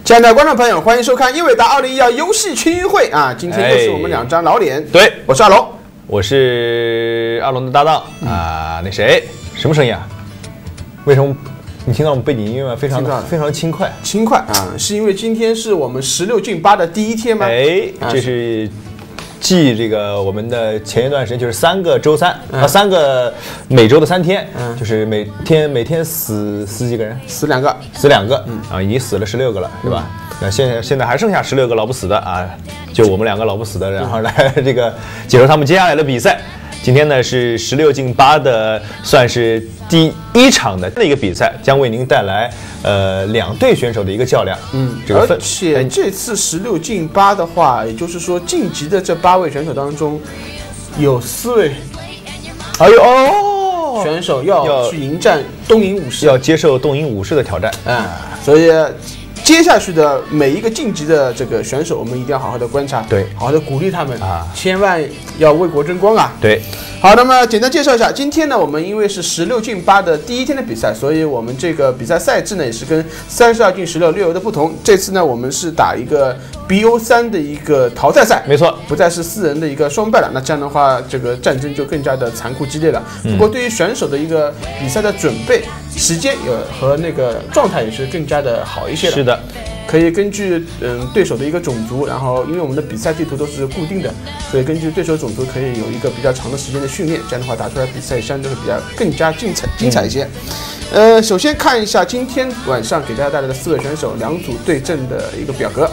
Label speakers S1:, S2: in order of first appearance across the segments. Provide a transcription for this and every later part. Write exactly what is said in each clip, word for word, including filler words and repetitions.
S1: 亲爱的观众朋友，欢迎收看英伟达二零一二游戏群英会啊！今天又是我们两张老脸，
S2: 对，
S1: 我是阿龙，
S2: 我是阿龙的搭档啊、呃。那谁，什么声音啊？为什么你听到我们背景音乐吗？非常的非常轻快，
S1: 轻快啊！是因为今天是我们十六进八的第一天吗？
S2: 哎，这是。继这个我们的前一段时间就是三个周三、嗯、啊，三个每周的三天，嗯、就是每天每天死死几个人，
S1: 死两个，
S2: 死两个，嗯啊，已经死了十六个了，是吧？嗯、那现在现在还剩下十六个老不死的啊，就我们两个老不死的，然后来这个解说他们接下来的比赛。今天呢是十六进八的，算是第一场的一个比赛，将为您带来呃两队选手的一个较量。
S1: 嗯，这个而且这次十六进八的话，也就是说晋级的这八位选手当中，有四位，
S2: 哎呦哦，
S1: 选手要去迎战东瀛武士，
S2: 要接受东瀛武士的挑战。
S1: 嗯，所以。接下去的每一个晋级的这个选手，我们一定要好好的观察，
S2: 对，
S1: 好好的鼓励他们啊，千万要为国争光啊！
S2: 对，
S1: 好，那么简单介绍一下，今天呢，我们因为是十六进八的第一天的比赛，所以我们这个比赛赛制呢也是跟三十二进十六略有的不同。这次呢，我们是打一个 B O 三的一个淘汰赛，
S2: 没错，
S1: 不再是四人的一个双败了。那这样的话，这个战争就更加的残酷激烈了。
S2: 嗯、
S1: 不过对于选手的一个比赛的准备时间有和那个状态也是更加的好一些了。
S2: 是的。
S1: 可以根据嗯对手的一个种族，然后因为我们的比赛地图都是固定的，所以根据对手种族可以有一个比较长的时间的训练，这样的话打出来比赛相对会比较更加精彩精彩一些。嗯、呃，首先看一下今天晚上给大家带来的四位选手两组对阵的一个表格。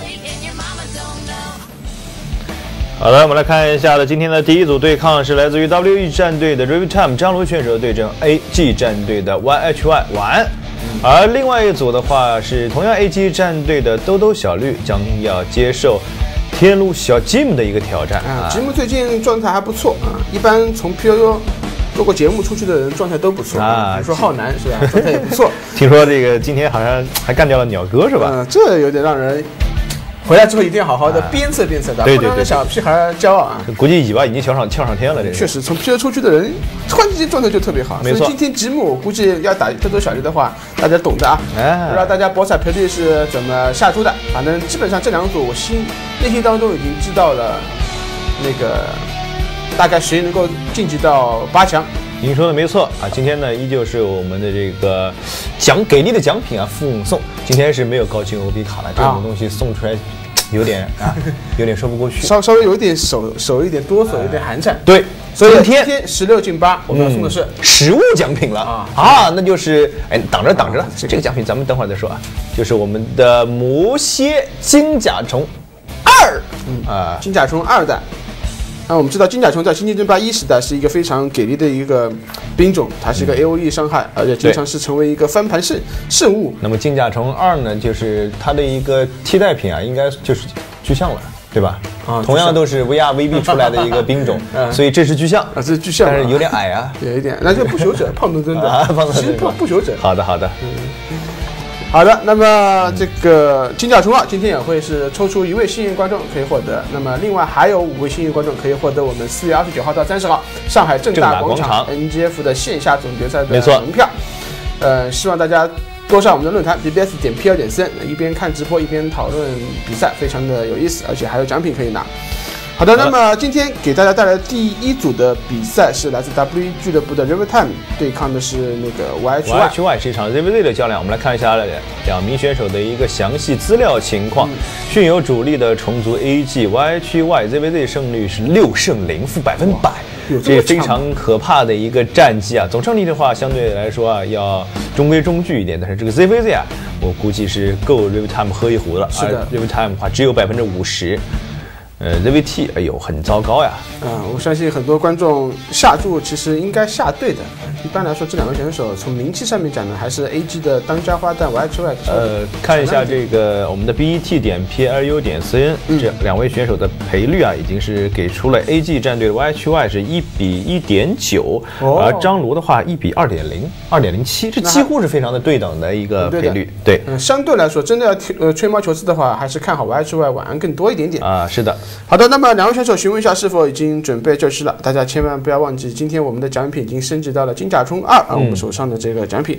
S2: 好的，我们来看一下的今天的第一组对抗是来自于 W E 战队的 Rivtime 张罗选手对阵 A G 战队的 Y H Y 晚。而另外一组的话是同样 A G 战队的兜兜小绿将要接受天路小 Jim 的一个挑战
S1: 啊。Jim 最近状态还不错啊，一般从 P O U 做过节目出去的人状态都不错啊。比如说浩南是吧，状态也不错。
S2: 听说这个今天好像还干掉了鸟哥是吧？
S1: 嗯，这有点让人。回来之后一定要好好的鞭策鞭策他，
S2: 对对对，
S1: 小屁孩骄傲啊！
S2: 估计尾巴已经翘上翘上天了，这
S1: 确实从 P O 出去的人，突然之间状态就特别好。
S2: 没错，
S1: 所以今天吉姆我估计要打兜兜小绿的话，大家懂的啊。哎，不知道大家博彩赔率是怎么下注的？反正基本上这两组我心内心当中已经知道了，那个大概谁能够晋级到八强。
S2: 您说的没错啊，今天呢依旧是我们的这个奖给力的奖品啊附送，今天是没有高清 O B 卡了，这种东西送出来有点啊有点说不过去，
S1: 稍稍微有点手手一点哆嗦，有点寒颤。
S2: 对，
S1: 所以今天十六进八，我们要送的是
S2: 实物奖品了啊啊，那就是哎等着等着了，这个奖品咱们等会儿再说啊，就是我们的魔蝎金甲虫二，
S1: 嗯啊金甲虫二代。那我们知道金甲虫在星际争霸一时代是一个非常给力的一个兵种，它是一个 A O E 伤害，而且经常是成为一个翻盘圣圣物。
S2: 那么金甲虫二呢，就是它的一个替代品啊，应该就是巨象了，对吧？啊，同样都是 V R V B 出来的一个兵种，嗯、所以这是巨象
S1: 啊，这是巨象，
S2: 但是有点矮啊，
S1: 有一点，那就不朽者，胖墩墩的
S2: 啊，胖墩墩，
S1: 其实不不朽者。
S2: 好的好的。
S1: 嗯好的，那么这个金甲虫二今天也会是抽出一位幸运观众可以获得，那么另外还有五位幸运观众可以获得我们四月二十九号到三十号上海正大广场 N G F 的线下总决赛的门票。呃，希望大家多上我们的论坛 B B S 点 P 二点 C N， 一边看直播一边讨论比赛，非常的有意思，而且还有奖品可以拿。好的，那么今天给大家带来的第一组的比赛是来自 W E 俱乐部的 Rivtime 对抗的是那个 Y H Y。
S2: Y H Y 是一场 Z V Z 的较量，我们来看一下两名选手的一个详细资料情况。嗯、训有主力的虫族 A G Y H Y Z V Z 胜率是六胜零负百分百，这非常可怕的一个战绩啊！总胜率的话，相对来说啊要中规中矩一点，但是这个 Z V Z 啊，我估计是够 Rivtime 喝一壶了。
S1: 是的
S2: ，Rivtime 的话只有百分之五十。呃 ，Z V T， 哎呦，很糟糕呀！
S1: 啊、嗯，我相信很多观众下注其实应该下对的。一般来说，这两位选手从名气上面讲呢，还是 A G 的当家花旦 Y H Y。
S2: 呃，看一下这个我们的 B E T 点 P L U 点 C N，、嗯、这两位选手的赔率啊，已经是给出了 A G 战队的 Y H Y 是一比一点九，而张罗的话一比二点零、二点零七，这几乎是非常的对等的一个赔率。对，
S1: 嗯，相对来说，真的要呃吹毛求疵的话，还是看好 Y H Y 晚安更多一点点
S2: 啊。是的。
S1: 好的，那么两位选手询问一下是否已经准备就绪了？大家千万不要忘记，今天我们的奖品已经升级到了金甲虫二啊，我们手上的这个奖品。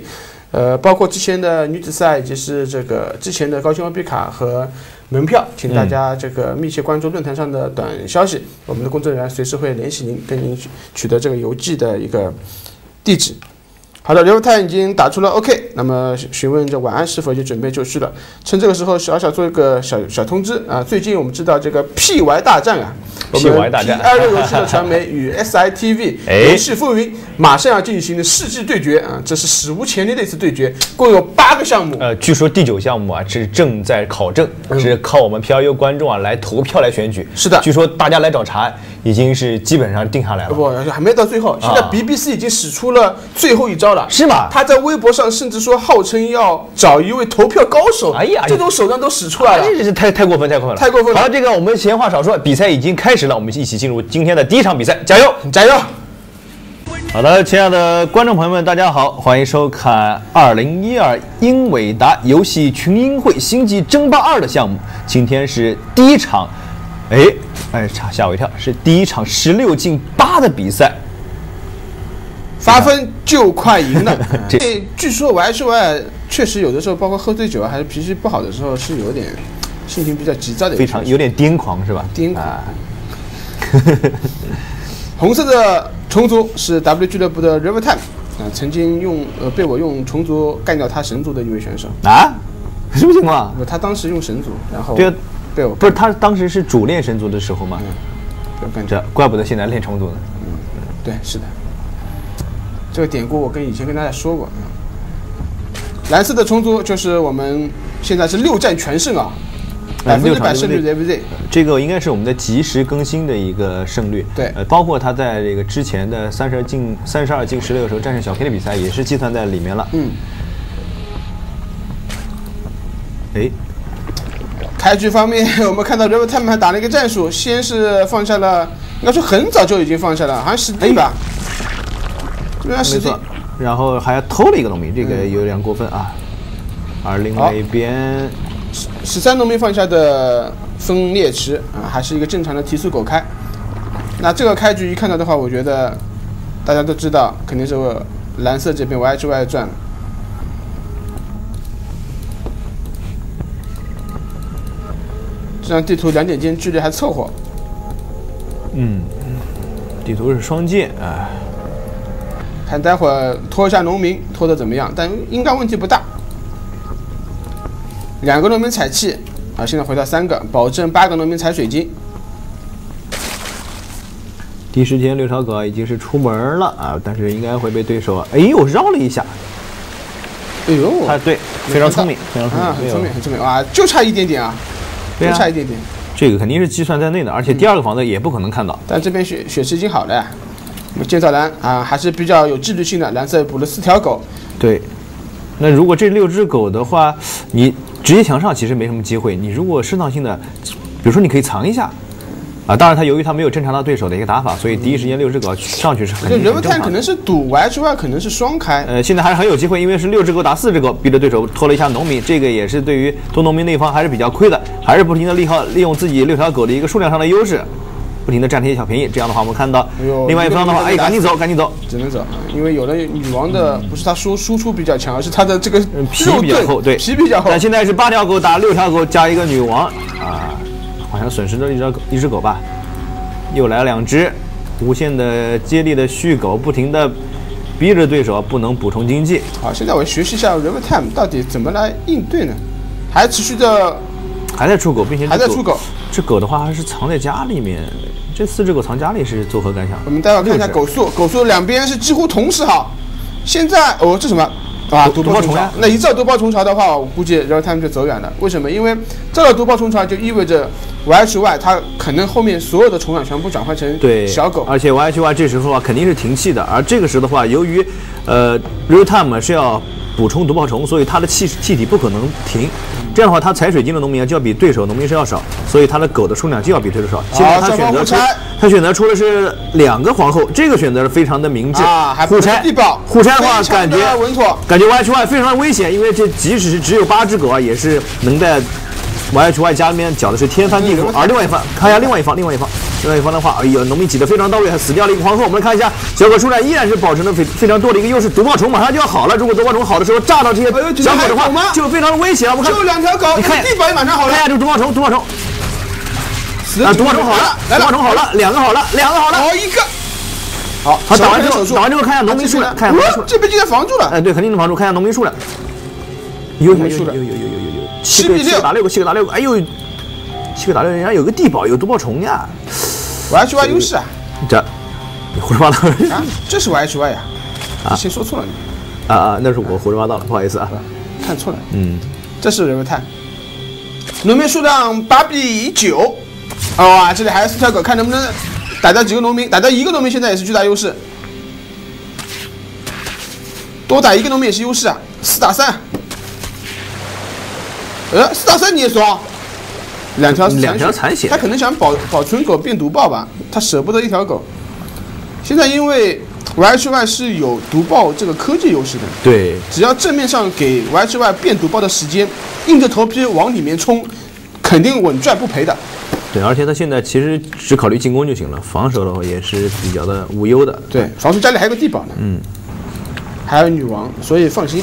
S1: 呃，包括之前的女子赛以及是这个之前的高清奥比卡和门票，请大家这个密切关注论坛上的短消息，我们的工作人员随时会联系您，跟您取得这个邮寄的一个地址。好的，刘太已经打出了 OK， 那么询问这晚安是否已经准备就绪了？趁这个时候小小做一个小小通知啊，最近我们知道这个 P Y 大战啊，
S2: P Y 大战
S1: P 二六游戏的传媒与 S I T V 游戏风云马上要进行的世纪对决啊，这是史无前例的一次对决，共有八个项目。
S2: 呃，据说第九项目啊是正在考证，是靠我们 P R U 观众啊来投票来选举。
S1: 是的，
S2: 据说大家来找茬已经是基本上定下来了。
S1: 不，还没到最后，现在 B B C 已经使出了最后一招了。
S2: 是吗？
S1: 他在微博上甚至说号称要找一位投票高手。哎呀，这种手段都使出来了，
S2: 这是太太过分，太过分了，
S1: 太过分了。
S2: 好，这个我们闲话少说，比赛已经开始了，我们一起进入今天的第一场比赛，加油，
S1: 加油！
S2: 好的，亲爱的观众朋友们，大家好，欢迎收看二零一二英伟达游戏群英会星际争霸二的项目。今天是第一场，哎哎，吓我一跳，是第一场十六进八的比赛。
S1: 发分就快赢了。这据说 Y H Y 确实有的时候，包括喝醉酒啊，还是脾气不好的时候，是有点心情比较急躁的，
S2: 非常有点癫狂是吧？
S1: 癫狂。啊、红色的虫族是 W 俱乐部的 River Time 啊，曾经用呃被我用虫族干掉他神族的一位选手
S2: 啊，什么情况？
S1: 他当时用神族，然后
S2: 对啊，
S1: 被我
S2: 不是他当时是主练神族的时候吗？
S1: 嗯，被我干
S2: 这怪不得现在练虫族呢。
S1: 嗯，对，是的。这个典故我跟以前跟大家说过，蓝色的虫族就是我们现在是六战全胜啊，百分之百胜率的 everyday。
S2: 这个应该是我们的及时更新的一个胜率，
S1: 对，
S2: 呃，包括他在这个之前的三十二进三十二进十六的时候战胜小 K 的比赛也是计算在里面了。
S1: 嗯。
S2: 哎，
S1: 开局方面，我们看到 River Time 还打了一个战术，先是放下了，应该说很早就已经放下了，好像史蒂吧。哎
S2: 没错，然后还偷了一个农民，这个有点过分啊。嗯、而另外一边，
S1: 十三农民放下的分裂池啊，还是一个正常的提速狗开。那这个开局一看到的话，我觉得大家都知道，肯定是蓝色这边 Y H Y 赚了。这张地图两点间距离还凑合。
S2: 嗯，地图是双剑啊。
S1: 看待会儿拖一下农民，拖得怎么样？但应该问题不大。两个农民采气啊，现在回到三个，保证八个农民采水晶。
S2: 第一时间六条狗已经是出门了啊，但是应该会被对手哎呦绕了一下。
S1: 哎呦，
S2: 他对，非常聪明，非常聪明，
S1: 啊、很聪明，很聪明啊，就差一点点啊，就差一点点。
S2: 这个肯定是计算在内的，而且第二个房子也不可能看到。
S1: 嗯、但这边血血池已经好了呀。建造蓝啊，还是比较有纪律性的。蓝色补了四条狗。
S2: 对，那如果这六只狗的话，你直接墙上其实没什么机会。你如果适当性的，比如说你可以藏一下，啊，当然他由于他没有侦察到对手的一个打法，所以第一时间六只狗上去是很正常的。
S1: 人们看可能是赌 Y H Y 可能是双开。
S2: 呃，现在还是很有机会，因为是六只狗打四只狗，逼着对手拖了一下农民，这个也是对于拖农民那一方还是比较亏的，还是不停的利耗利用自己六条狗的一个数量上的优势。不停的占这些小便宜，这样的话我们看到，另外一方的话，哎，赶紧走，赶紧走，
S1: 只能走，因为有的女王的不是她输输出比较强，而是她的这个
S2: 皮比较厚，对，
S1: 皮比较厚。
S2: 但现在是八条狗打六条狗加一个女王啊，好像损失了一只一只狗吧，又来了两只，无限的接力的续狗，不停的逼着对手不能补充经济。
S1: 好，现在我学习一下 River Time 到底怎么来应对呢？还持续的。
S2: 还在出狗，并且
S1: 还在出狗。
S2: 这狗的话还是藏在家里面，这四只狗藏家里是作何感想？
S1: 我们待会看一下狗速，狗速两边是几乎同时好。现在哦，这什么啊？毒爆虫巢。那一造毒爆虫巢的话，我估计然后他们就走远了。为什么？因为造了毒爆虫巢就意味着 Y H Y 它可能后面所有的虫卵全部转换成小狗，
S2: 而且 Y H Y 这时候啊肯定是停气的，而这个时候的话，由于呃 Real Time 是要补充毒爆虫，所以它的气气体不可能停。这样的话，他采水晶的农民啊就要比对手农民是要少，所以他的狗的数量就要比对手少。现在他选择出，他选择出的是两个皇后，这个选择是非常的明智
S1: 啊，还
S2: 互拆
S1: 地堡，
S2: 互拆的话感觉
S1: 稳妥，
S2: 感觉 Y H Y 非常的危险，因为这即使是只有八只狗啊，也是能在 Y H Y 家里面搅的是天翻地覆。而另外一方，看一下另外一方，另外一方另外一方的话，哎呀，农民挤得非常到位，还死掉了一个黄鹤。我们来看一下，小狗数量依然是保持了非非常多的一个优势。毒爆虫马上就要好了，如果毒爆虫好的时候炸到这些小狗的话，就非常的危险了。我们看，
S1: 就两条狗，你看地板也马上好了。
S2: 看一下这个毒爆虫，毒爆虫。啊，毒爆虫好了，毒爆虫好了，两个好了，两个好了，
S1: 好一个。好，
S2: 好，打完之后，打完之后看一下农民数量，看一下农民数量。
S1: 这边竟然防住了。
S2: 哎，对，肯定能防住。看一下农民数量。有有有有有有有有有，七个七个打六个，七个打六个，哎呦，七个打六，人家有个地堡，有毒爆虫呀。
S1: 我 H Y 优势啊。
S2: 这，你胡说八道。
S1: 啊，这是我 H Y 呀。啊，先说错了你。
S2: 啊啊，那是我胡说八道了，不好意思啊。
S1: 看错了。
S2: 嗯，
S1: 这是人物探。农民数量八比九。哇，这里还有四条狗，看能不能打掉几个农民，打掉一个农民现在也是巨大优势，多打一个农民也是优势啊，四打三，呃，四打三你也说，两条
S2: 两条残血，
S1: 他可能想保保存狗变毒爆吧，他舍不得一条狗，现在因为 Y H Y 是有毒爆这个科技优势的，
S2: 对，
S1: 只要正面上给 Y H Y 变毒爆的时间，硬着头皮往里面冲，肯定稳赚不赔的。
S2: 对，而且他现在其实只考虑进攻就行了，防守的话也是比较的无忧的。
S1: 对，防守家里还有个地堡呢，嗯，还有女王，所以放心。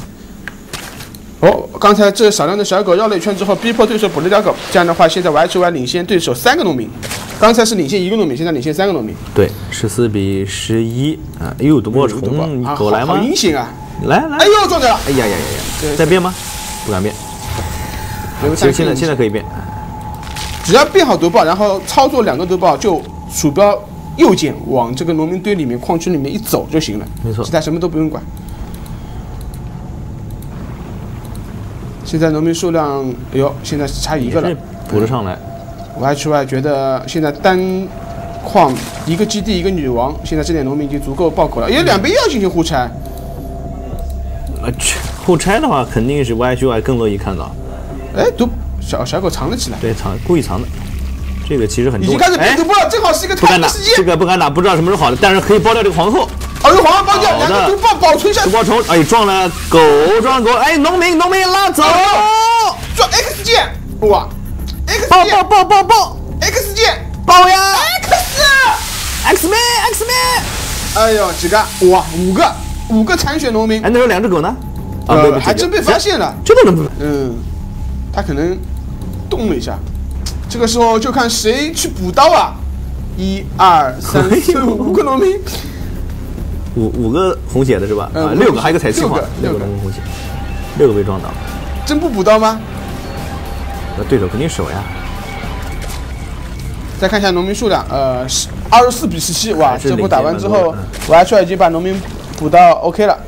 S1: 哦，刚才这少量的小狗绕了一圈之后，逼迫对手补了条狗，这样的话，现在 Y H Y 领先对手三个农民，刚才是领先一个农民，现在领先三个农民。
S2: 对，十四比十一啊！哎呦，毒爆虫，你狗来吗？
S1: 好阴险啊！
S2: 来来，
S1: 哎呦，撞掉了！
S2: 哎呀呀呀呀！再变吗？不敢变。其实现在现在可以变。
S1: 只要变好毒爆，然后操作两个毒爆，就鼠标右键往这个农民堆里面、矿区里面一走就行了。
S2: 没错，
S1: 其他什么都不用管。现在农民数量，哎呦，现在差一个了，
S2: 补了上来。
S1: 我 H Y 觉得现在单矿一个基地一个女王，现在这点农民已经足够爆口了。因为两边又要进行互拆。
S2: 呃，互拆的话，肯定是 Y H Y 更乐意看到。
S1: 哎，毒。小小狗藏了起来，
S2: 对，藏故意藏的，这个其实很重要。
S1: 已经开始变毒爆了，正好是一个太平时间。
S2: 这个不敢打，不知道什么时候好的，但是可以包掉这个皇后。
S1: 哦，用皇后包掉，两个毒爆保存下。
S2: 毒爆虫，哎，撞了狗，撞了狗，哎，农民，农民拉走，
S1: 撞 X 键，哇 ，X
S2: 爆爆爆爆爆
S1: ，X 键，
S2: 爆呀
S1: ，X，X
S2: man，X man，
S1: 哎呦，几个？哇，五个，五个残血农民。
S2: 哎，那有两只狗呢？
S1: 啊，对，还真被发现了，
S2: 这都能不？
S1: 嗯，他可能。动了一下，这个时候就看谁去补刀啊！一二三四五个农民，
S2: 五五个红血的是吧？啊，六个，还有一个采气矿，六个农民红血，六个被撞倒。
S1: 真不补刀吗？
S2: 那对手肯定守呀。
S1: 再看一下农民数量，呃，二十四比十七，哇！这波打完之后，我还出来已经把农民补到 OK 了。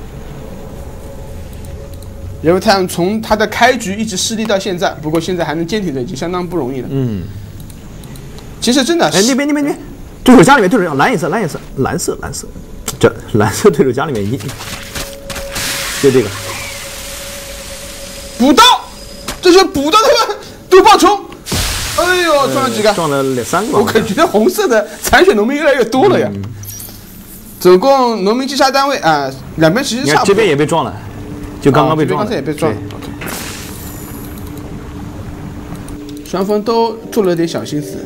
S1: 然后他从他的开局一直失利到现在，不过现在还能坚挺着，已经相当不容易了。嗯，其实真的，
S2: 哎，那边那边那边，对手家里面对手要蓝颜色，蓝颜色，蓝色蓝色，这蓝色对手家里面一，就这个
S1: 补刀，这就补刀他们毒爆虫，哎呦，撞了几个？
S2: 撞了两三个。
S1: 我感觉红色的残血农民越来越多了呀。嗯、总共农民击杀单位啊，两边其实差不多。
S2: 这边也被撞了。就刚刚被撞了，
S1: 刚才也被撞了。双方都做了点小心思。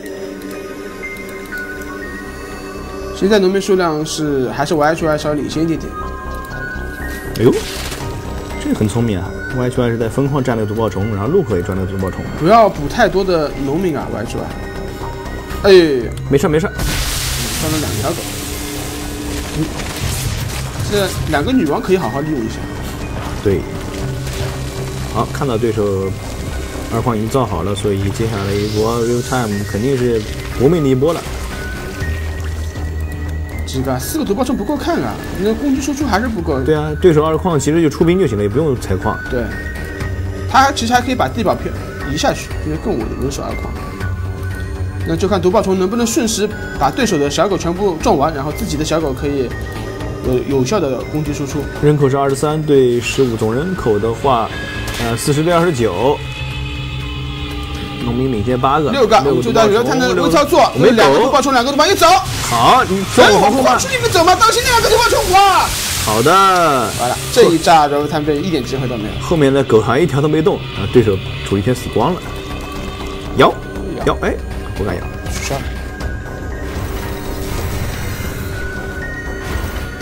S1: 现在农民数量是还是 Y H Y 稍微领先一点点。
S2: 哎呦，这个很聪明啊 ！Y H Y 是在分矿占了个毒爆虫，然后路口也占了个毒爆虫。
S1: 不要补太多的农民啊 ，Y H Y。哎，
S2: 没事没事。
S1: 伤了两条狗。嗯，这两个女王可以好好利用一下。
S2: 对，好，看到对手二矿已经造好了，所以接下来一波 real time 肯定是搏命的一波了。
S1: 这个四个毒爆虫不够看啊，那攻击输出还是不够。
S2: 对啊，对手二矿其实就出兵就行了，也不用采矿。
S1: 对，他其实还可以把地堡片移下去，因为更稳稳守二矿。那就看毒爆虫能不能瞬时把对手的小狗全部撞完，然后自己的小狗可以。有有效的攻击输出，
S2: 人口是二十三对十五，总人口的话，呃，四十对二十九，农民领先八个，
S1: 六个，注意到有他的微操作，
S2: 没
S1: 两个毒爆虫，两个毒爆一走，
S2: 好，你走我防护吧，
S1: 往区里面走嘛，当心两个毒爆虫，哇，
S2: 好的，
S1: 完了，这一炸，然后他们一点机会都没有，
S2: 后面的狗好像一条都没动，啊，对手处于一片死光了，摇摇，哎，不敢摇，
S1: 取消了，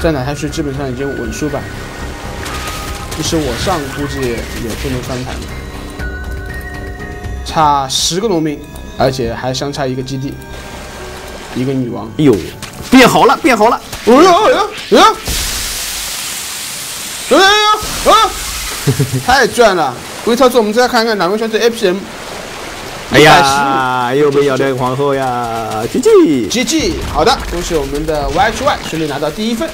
S1: 站台下去基本上已经稳输吧。即使我上估计也不能翻盘了。差十个农民，而且还相差一个基地，一个女王。
S2: 哎呦，变好了，变好了！
S1: 哎呦哎呦哎呦！哎呦啊！太赚了！微操作，我们再看看哪位选手 A P M。
S2: 哎呀，又被咬在皇后呀 ！G G
S1: G G， 好的，恭喜我们的 Y H Y 顺利拿到第一分。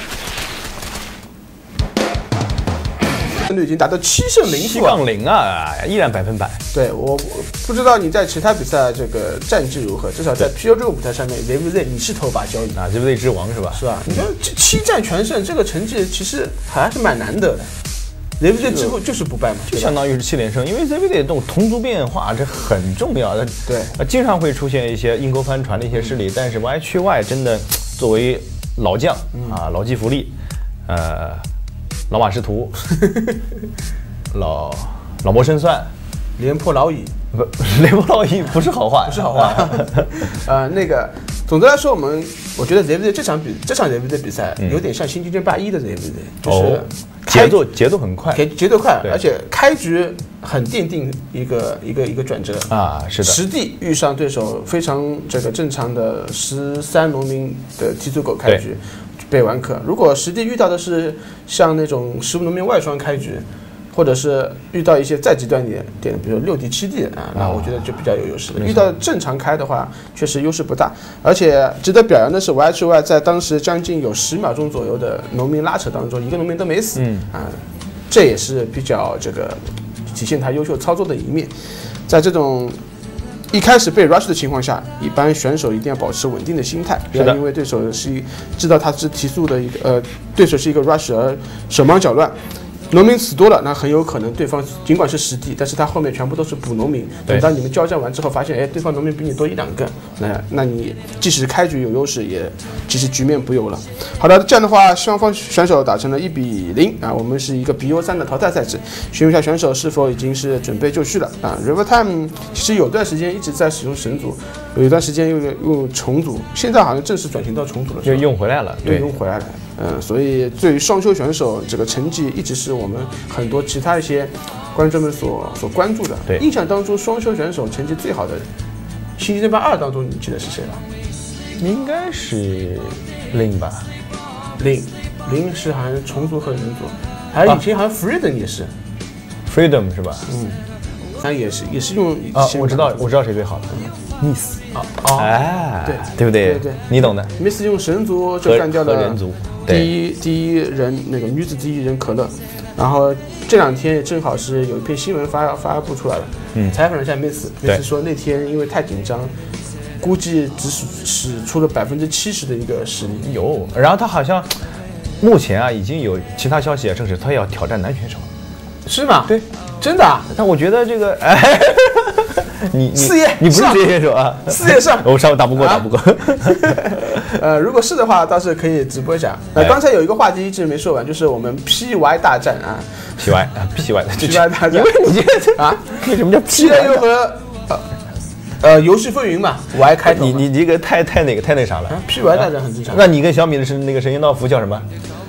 S1: 胜率已经达到七胜零负，
S2: 七杠零啊，依然百分百。
S1: 对，我不知道你在其他比赛这个战绩如何，至少在 P O 这个舞台上面 ，Z V Z 你是头把交椅
S2: 啊 ，Z V Z 之王是吧？
S1: 是吧？你说这七战全胜这个成绩其实还是蛮难得的。Z V Z 之后就是不败嘛，
S2: 就相当于是七连胜，因为 Z V Z 这种同族变化这很重要的，
S1: 对，
S2: 呃，经常会出现一些阴沟翻船的一些事例，但是 Y 区 Y 真的作为老将啊，老骥伏枥，呃，老马识途，老老谋深算，
S1: 廉颇老矣，
S2: 不，廉颇老矣不是好话，
S1: 不是好话。呃，那个，总的来说，我们我觉得 Z V Z 这场比这场 Z V Z 比赛有点像新京军八一的 Z V Z，、嗯、就是。哦
S2: 节奏节奏很快，
S1: 节节奏快，而且开局很奠定一个一个一个转折
S2: 啊，是的。
S1: 实地遇上对手非常这个正常的十三农民的提足狗开局，被完克。如果实地遇到的是像那种十五农民外双开局，或者是遇到一些再极端一点点，比如六 D 七 D 啊，那我觉得就比较有优势了。遇到正常开的话，确实优势不大。而且值得表扬的是 ，Y H Y 在当时将近有十秒钟左右的农民拉扯当中，一个农民都没死，嗯啊，这也是比较这个体现他优秀操作的一面。在这种一开始被 rush 的情况下，一般选手一定要保持稳定的心态，不要因为对手是知道他是提速的一个呃，对手是一个 rush 而手忙脚乱。农民死多了，那很有可能对方尽管是实地，但是他后面全部都是补农民。等到你们交战完之后，发现哎，对方农民比你多一两个，那那你即使开局有优势，也其实局面不由了。好的，这样的话，双方选手打成了一比零啊，我们是一个 B O 三的淘汰赛制。询问一下选手是否已经是准备就绪了啊 ？River Time 其实有段时间一直在使用神族，有一段时间又用重组，现在好像正式转型到重组了，
S2: 又用回来了，
S1: 又用回来了。嗯，所以对于双修选手这个成绩一直是我们很多其他一些观众们所所关注的。
S2: 对，
S1: 印象当中双修选手成绩最好的星际争霸二当中，你记得是谁吧？
S2: 应该是零吧？
S1: 零零是好像重组和人组，还有以前好像 Freedom 也是、啊、
S2: ，Freedom 是吧？
S1: 嗯，他也是也是用
S2: 啊，我知道我知道谁最好了。Miss
S1: 啊哦，
S2: 哎，
S1: 对
S2: 对不对？
S1: 对对，
S2: 你懂的。
S1: Miss 用神族就干掉了
S2: 人族
S1: 第一第一人那个女子第一人可乐，然后这两天也正好是有一篇新闻发发布出来了，嗯，采访了一下 Miss，Miss 说那天因为太紧张，估计只使使出了百分之七十的一个实力。
S2: 有，然后他好像目前啊已经有其他消息啊证实他要挑战男选手，
S1: 是吗？
S2: 对，
S1: 真的啊？
S2: 但我觉得这个哎。你
S1: 四叶，
S2: 你不是职业选手啊？
S1: 四叶上，
S2: 我上打不过，打不过。
S1: 呃，如果是的话，倒是可以直播一下。那、呃、刚才有一个话题一直没说完，就是我们 P Y 大战啊
S2: ，P Y 啊 ，P Y
S1: P Y 大战。因
S2: 为你这个啊，为什么叫
S1: P Y 又和呃呃游戏风云嘛 ，Y 开头。
S2: 你你这个太太那个太那啥了。
S1: 啊、P Y 大战很正常。
S2: 那你跟小米的是那个神仙道符叫什么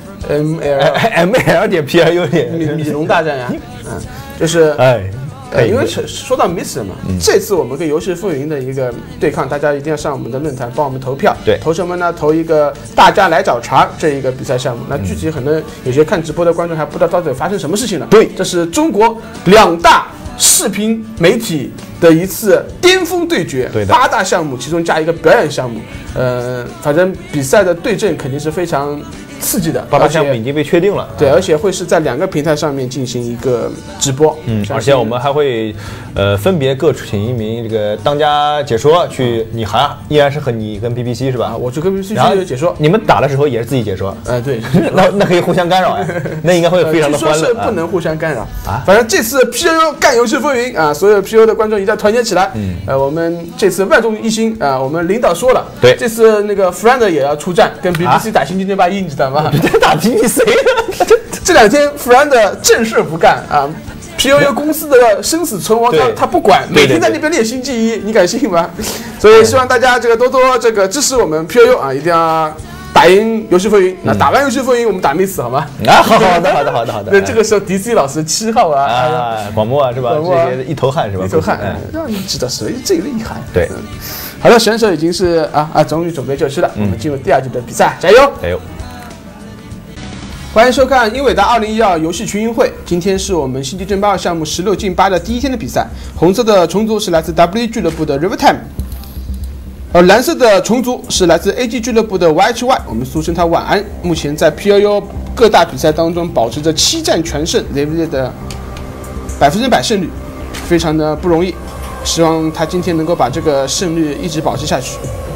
S1: ？M L
S2: M L 点 P I U 点
S1: 米米龙大战呀，嗯，就是
S2: 哎。
S1: 呃，因为说到 Miss 嘛、嗯，这次我们跟游戏风云的一个对抗，大家一定要上我们的论坛帮我们投票。
S2: 对，
S1: 投什么呢？投一个大家来找茬这一个比赛项目。那具体可能有些看直播的观众还不知道到底发生什么事情了。
S2: 对，
S1: 这是中国两大视频媒体的一次巅峰对决。
S2: 对的，
S1: 八大项目其中加一个表演项目。呃，反正比赛的对阵肯定是非常刺激的，
S2: 八大项目已经被确定了，
S1: 对，而且会是在两个平台上面进行一个直播，
S2: 嗯，而且我们还会，呃，分别各请一名这个当家解说去，你还依然是和你跟 B B C 是吧？
S1: 啊，我就跟 B B C 去解说，
S2: 你们打的时候也是自己解说，
S1: 呃，对，
S2: 那那可以互相干扰呀，那应该会非常的欢乐。
S1: 据说是不能互相干扰啊，反正这次 P O U 干游戏风云啊，所有 P O U 的观众一定要团结起来，嗯，呃，我们这次万众一心啊，我们领导说了，
S2: 对，
S1: 这次那个 Friend 也要出战，跟 B B C 打星际争霸一，你知道吗？
S2: 打 B B C
S1: 这这两天 Friend 正事不干啊 ，P O U 公司的生死存亡他他不管，每天在那边练星际一，你敢信吗？所以希望大家这个多多这个支持我们 P O U 啊，一定要打赢游戏风云，那打完游戏风云，我们打 Miss 好吗？
S2: 啊，好好的好的好的好的。
S1: 那这个时候 D C 老师七号啊，
S2: 啊，广播啊是吧？这些一头汗是吧？
S1: 一头汗，让你知道谁最厉害。
S2: 对，
S1: 好的，选手已经是啊啊，终于准备就绪了。我们进入第二局的比赛，加油！
S2: 加油！
S1: 欢迎收看英伟达二零一二游戏群英会。今天是我们星际争霸项目十六进八的第一天的比赛。红色的虫族是来自 W 俱乐部的 River Time。而蓝色的虫族是来自 A G 俱乐部的 Y H Y， 我们俗称他晚安。目前在 P L U 各大比赛当中保持着七战全胜 Z V Z 的百分之百胜率，非常的不容易。希望他今天能够把这个胜率一直保持下去。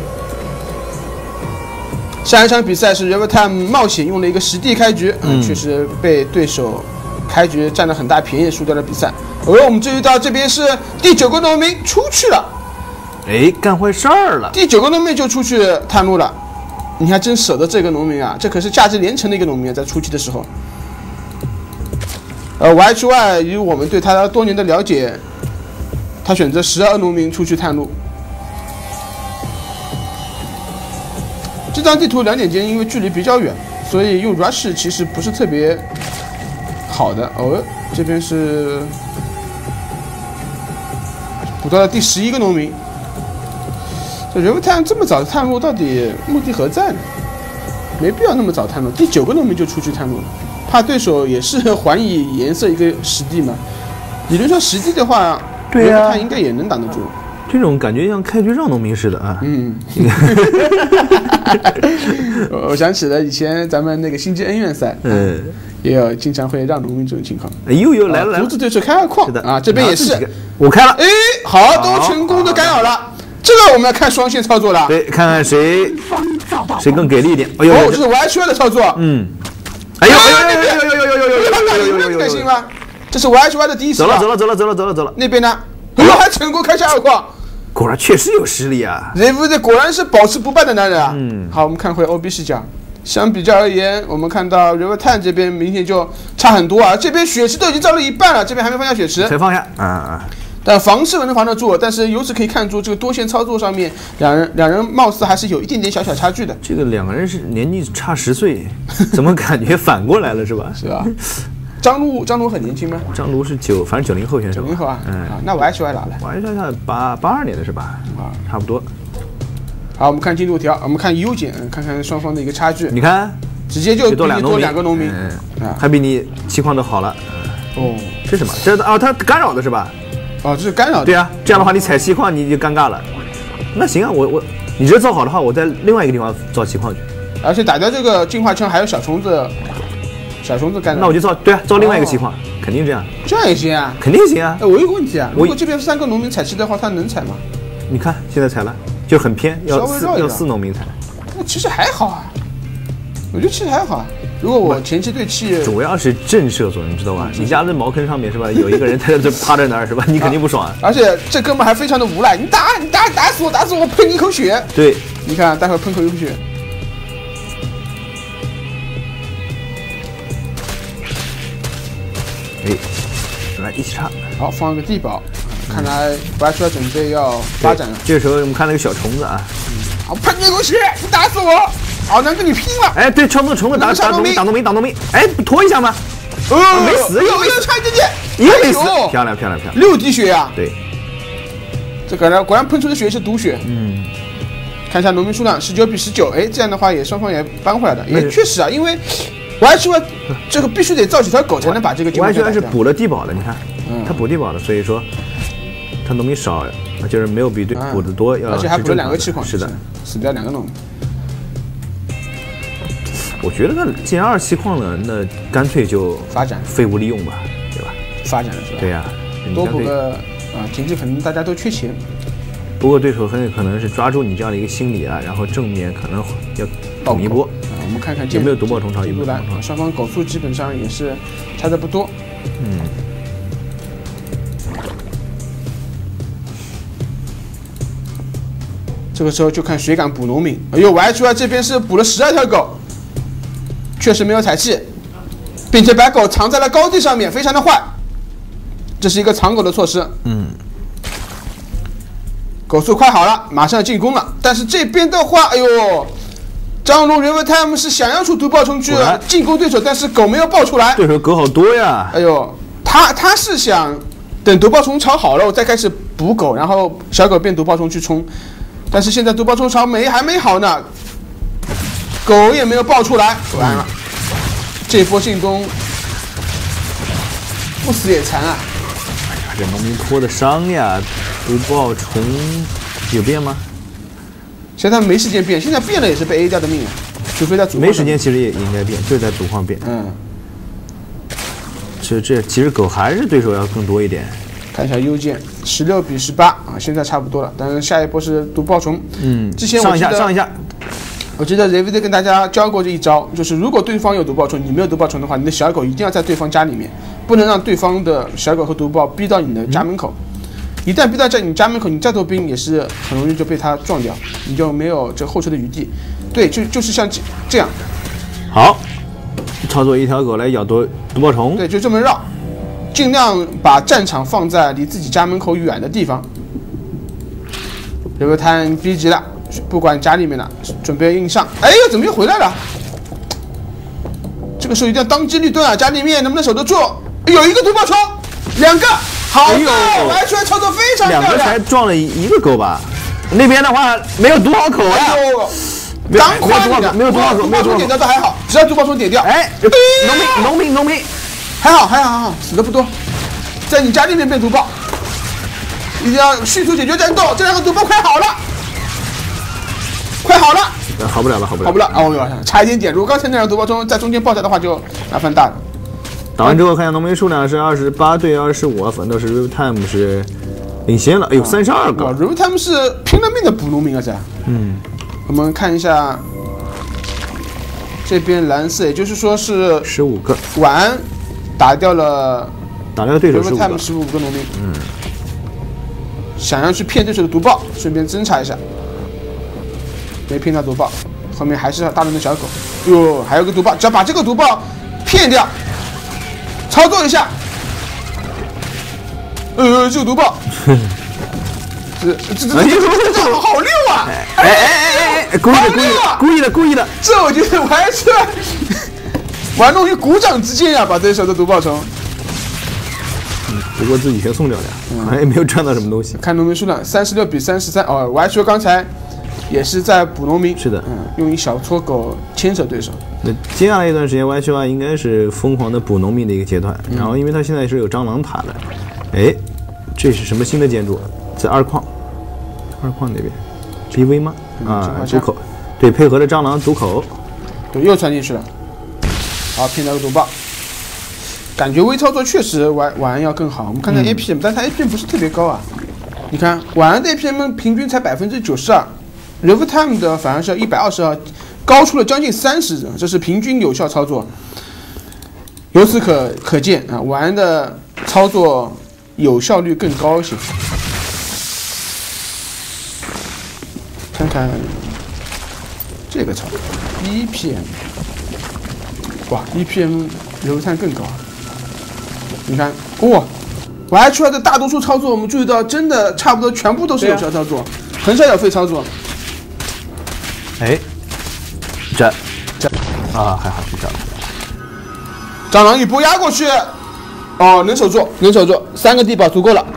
S1: 上一场比赛是 River Time 冒险用了一个实地开局，嗯，确实被对手开局占了很大便宜，输掉了比赛。而我们注意到这边是第九个农民出去了。
S2: 哎，干坏事儿了！
S1: 第九个农民就出去探路了，你还真舍得这个农民啊！这可是价值连城的一个农民，在初期的时候。呃 ，Y H Y 以我们对他多年的了解，他选择十二农民出去探路。这张地图两点间因为距离比较远，所以用 rush 其实不是特别好的。哦，这边是捕到了第十一个农民。人物探这么早探路，到底目的何在呢？没必要那么早探路，第九个农民就出去探路了，怕对手也是还以颜色一个实地嘛。理论上实地的话，
S2: 对呀、啊，
S1: 他应该也能挡得住。
S2: 这种感觉像开局让农民似的啊。
S1: 嗯。我想起了以前咱们那个星际恩怨赛，嗯，也有经常会让农民这种情况。
S2: 哎呦呦，来了来了，
S1: 阻止对手开二矿啊，这边也是，
S2: 我开了，
S1: 哎，好，都成功的干扰了。这个我们要看双线操作了，
S2: 对，看看谁谁更给力一点。哎呦，
S1: 哦，这是 Y H Y 的操作，
S2: 嗯，哎呦哎呦哎呦哎呦哎呦哎呦哎呦，
S1: 开心吗？这是 Y H Y 的第一次，
S2: 走了走了走了走了走了走了。
S1: 那边呢？哎呦，还成功开下二矿，
S2: 果然确实有实力啊！
S1: 人夫这果然是保持不败的男人啊。嗯，好，我们看回 O B 视角，相比较而言，我们看到 River Time 这边明显就差很多啊。这边血池都已经造了一半了，这边还没放下血池，
S2: 才放下，啊啊。
S1: 但防是能防得住，但是由此可以看出，这个多线操作上面，两人两人貌似还是有一点点小小差距的。
S2: 这个两个人是年纪差十岁，怎么感觉反过来了是吧？
S1: 是吧？张璐张璐很年轻吗？
S2: 张璐是九，反正九零后选手。
S1: 九零后啊，嗯，啊，那我 H Y 哪来？
S2: 我 H Y 八八二年的是吧？啊，差不多。
S1: 好，我们看进度条，我们看优减，看看双方的一个差距。
S2: 你看，
S1: 直接就多两个农民，
S2: 嗯，还比你气矿都好了。
S1: 哦，
S2: 这什么？这啊，他干扰的是吧？
S1: 哦，这是干扰的。
S2: 对啊，这样的话你采气矿你就尴尬了。那行啊，我我你这造好的话，我在另外一个地方造气矿去。
S1: 而且打掉这个净化枪还有小虫子，小虫子干扰。
S2: 那我就造对啊，造另外一个气矿，哦、肯定这样。
S1: 这样也行啊？
S2: 肯定行啊。
S1: 哎，我有个问题啊，如果这边三个农民采气的话，他能采吗？
S2: 你看现在采了，就很偏，要四要四农民采。
S1: 那其实还好啊，我觉得其实还好啊。如果我前期对气，
S2: 主要是震慑作用，你知道吧？你家在茅坑上面是吧？有一个人在这趴在那儿是吧？你肯定不爽、啊。
S1: 而且这哥们还非常的无赖，你打你打打死我打死我，喷你一口血。
S2: 对，
S1: 你看待会喷口一口血。
S2: 哎，来一起插。
S1: 好，放一个地堡，看来 Y H Y 准备要发展了。
S2: 这个时候我们看那个小虫子啊，
S1: 嗯、好喷你一口血，你打死我。好难跟你拼了！
S2: 哎，对，虫子虫子打打农民打农民打农民，哎，不拖一下吗？
S1: 哦，
S2: 没死，又没
S1: 差一点点，
S2: 又没死，漂亮漂亮漂亮，
S1: 六滴血呀！
S2: 对，
S1: 这果然果然喷出的血是毒血。嗯，看一下农民数量十九比十九，哎，这样的话也双方也扳回来了，也确实啊，因为 Y H Y 这个必须得造几条狗才能把这个。
S2: Y H Y 是补了地堡的，你看，他补地堡的，所以说他农民少，就是没有比对补的多，要
S1: 而且还补了两个气矿，
S2: 是的，
S1: 死掉两个农民。
S2: 我觉得那既然二气矿了，那干脆就
S1: 发展
S2: 废物利用吧，对吧？
S1: 发展了是吧？
S2: 对呀、啊，
S1: 多补个啊，平时可能大家都缺钱。
S2: 不过对手很有可能是抓住你这样的一个心理啊，然后正面可能要捅一波
S1: 啊。我们看看
S2: 有没有独爆虫巢，有没有虫巢？
S1: 双方狗数基本上也是差的不多。嗯。这个时候就看谁敢补农民。哎呦 ，Y H Y 这边是补了十二条狗。确实没有采气，并且把狗藏在了高地上面，非常的坏。这是一个藏狗的措施。嗯，狗速快好了，马上进攻了。但是这边的话，哎呦， 张龙 River Time 是想要出毒爆冲去进攻对手，但是狗没有爆出来。
S2: 对手狗好多呀！
S1: 哎呦，他他是想等毒爆冲潮好了，我再开始补狗，然后小狗变毒爆冲去冲。但是现在毒爆冲潮没还没好呢，狗也没有爆出来，完了。这波进攻不死也残啊！
S2: 哎呀，这农民拖的伤呀，毒爆虫有变吗？
S1: 现在他没时间变，现在变了也是被 A 掉的命啊，除非他主
S2: 没时间，其实也应该变，就在主矿变。
S1: 嗯，
S2: 这这其实狗还是对手要更多一点。
S1: 看一下邮件，十六比十八啊，现在差不多了。但是下一波是毒爆虫。
S2: 嗯，
S1: 之前我
S2: 上一下上一下。
S1: 我记得 David 跟大家教过这一招，就是如果对方有毒爆虫，你没有毒爆虫的话，你的小狗一定要在对方家里面，不能让对方的小狗和毒爆逼到你的家门口。嗯，一旦逼到在你家门口，你再多兵也是很容易就被他撞掉，你就没有这后撤的余地。对，就就是像这这样。
S2: 好，操作一条狗来咬毒毒爆虫。
S1: 对，就这么绕，尽量把战场放在离自己家门口远的地方。有个摊逼急了，不管家里面的，准备硬上。哎呦，怎么又回来了？这个时候一定要当机立断啊！家里面能不能守得住？有一个毒爆虫，两个。好的，来出来操作非常漂亮。
S2: 两个才撞了一个狗吧？那边的话没有毒好口呀。
S1: 刚夸你的，
S2: 没有毒好口，没有毒好口
S1: 点掉都还好，只要毒爆虫点掉。
S2: 哎，农民，农民，农民，
S1: 还好，还好，还好，死的不多。在你家里面变毒爆，一定要迅速解决战斗。这两个毒爆快好了，快好了。
S2: 好不了了，好不了，
S1: 好不了。哦哟，差一点点。如果刚才那两毒爆虫在中间爆掉的话，就麻烦大了。
S2: 打完之后看一下农民数量是二十八对二十五，反倒是 River Time 是领先了，哎呦，三十二个。
S1: River Time 是拼了命的补农民啊，这。
S2: 嗯，
S1: 我们看一下这边蓝色，也就是说是
S2: 十五个。
S1: 晚安打掉了，
S2: 打掉了对手十五个。
S1: River Time 十五个农民。嗯，想要去骗对手的毒爆，顺便侦查一下，没骗到毒爆，后面还是大龙的小狗。哟，还有个毒爆，只要把这个毒爆骗掉。操作一下，呃，这个毒爆，这这这这这好好溜啊！
S2: 哎哎哎哎，故意的，故意的，故意的，故意的，
S1: 这我觉得完全玩弄于股掌之间呀，把对手的毒爆虫。
S2: 嗯，不过自己全送掉了，好像也没有赚到什么东西。
S1: 看农民数量，三十六比三十三。哦，我还说刚才也是在补农民。
S2: 是的，
S1: 嗯，用一小撮狗牵扯对手。
S2: 那接下来一段时间 ，Y 七 Y 应该是疯狂的补农民的一个阶段。嗯、然后，因为它现在是有蟑螂塔的，哎，这是什么新的建筑？在二矿，二矿那边 ，B V 吗？嗯、啊，毒口，对，配合了蟑螂毒口，
S1: 对，又钻进去了。好，骗到个毒爆，感觉微操作确实晚晚安要更好。我们看看 A P M，、嗯、但它 A P M 不是特别高啊。你看晚安的 A P M 平均才百分之九十二 ，River Time 的反而是要一百二十二。高出了将近三十，这是平均有效操作。由此可可见啊，晚安的操作有效率更高一些。看看这个操作 ，E P M， 哇 ，E P M 流畅更高。你看，哇，我还出来的大多数操作，我们注意到真的差不多全部都是有效操作，啊、很少有废操作。
S2: 哎。这这啊，还好是这样。
S1: 蟑螂一波压过去，哦，能守住，能守住，三个地堡足够了。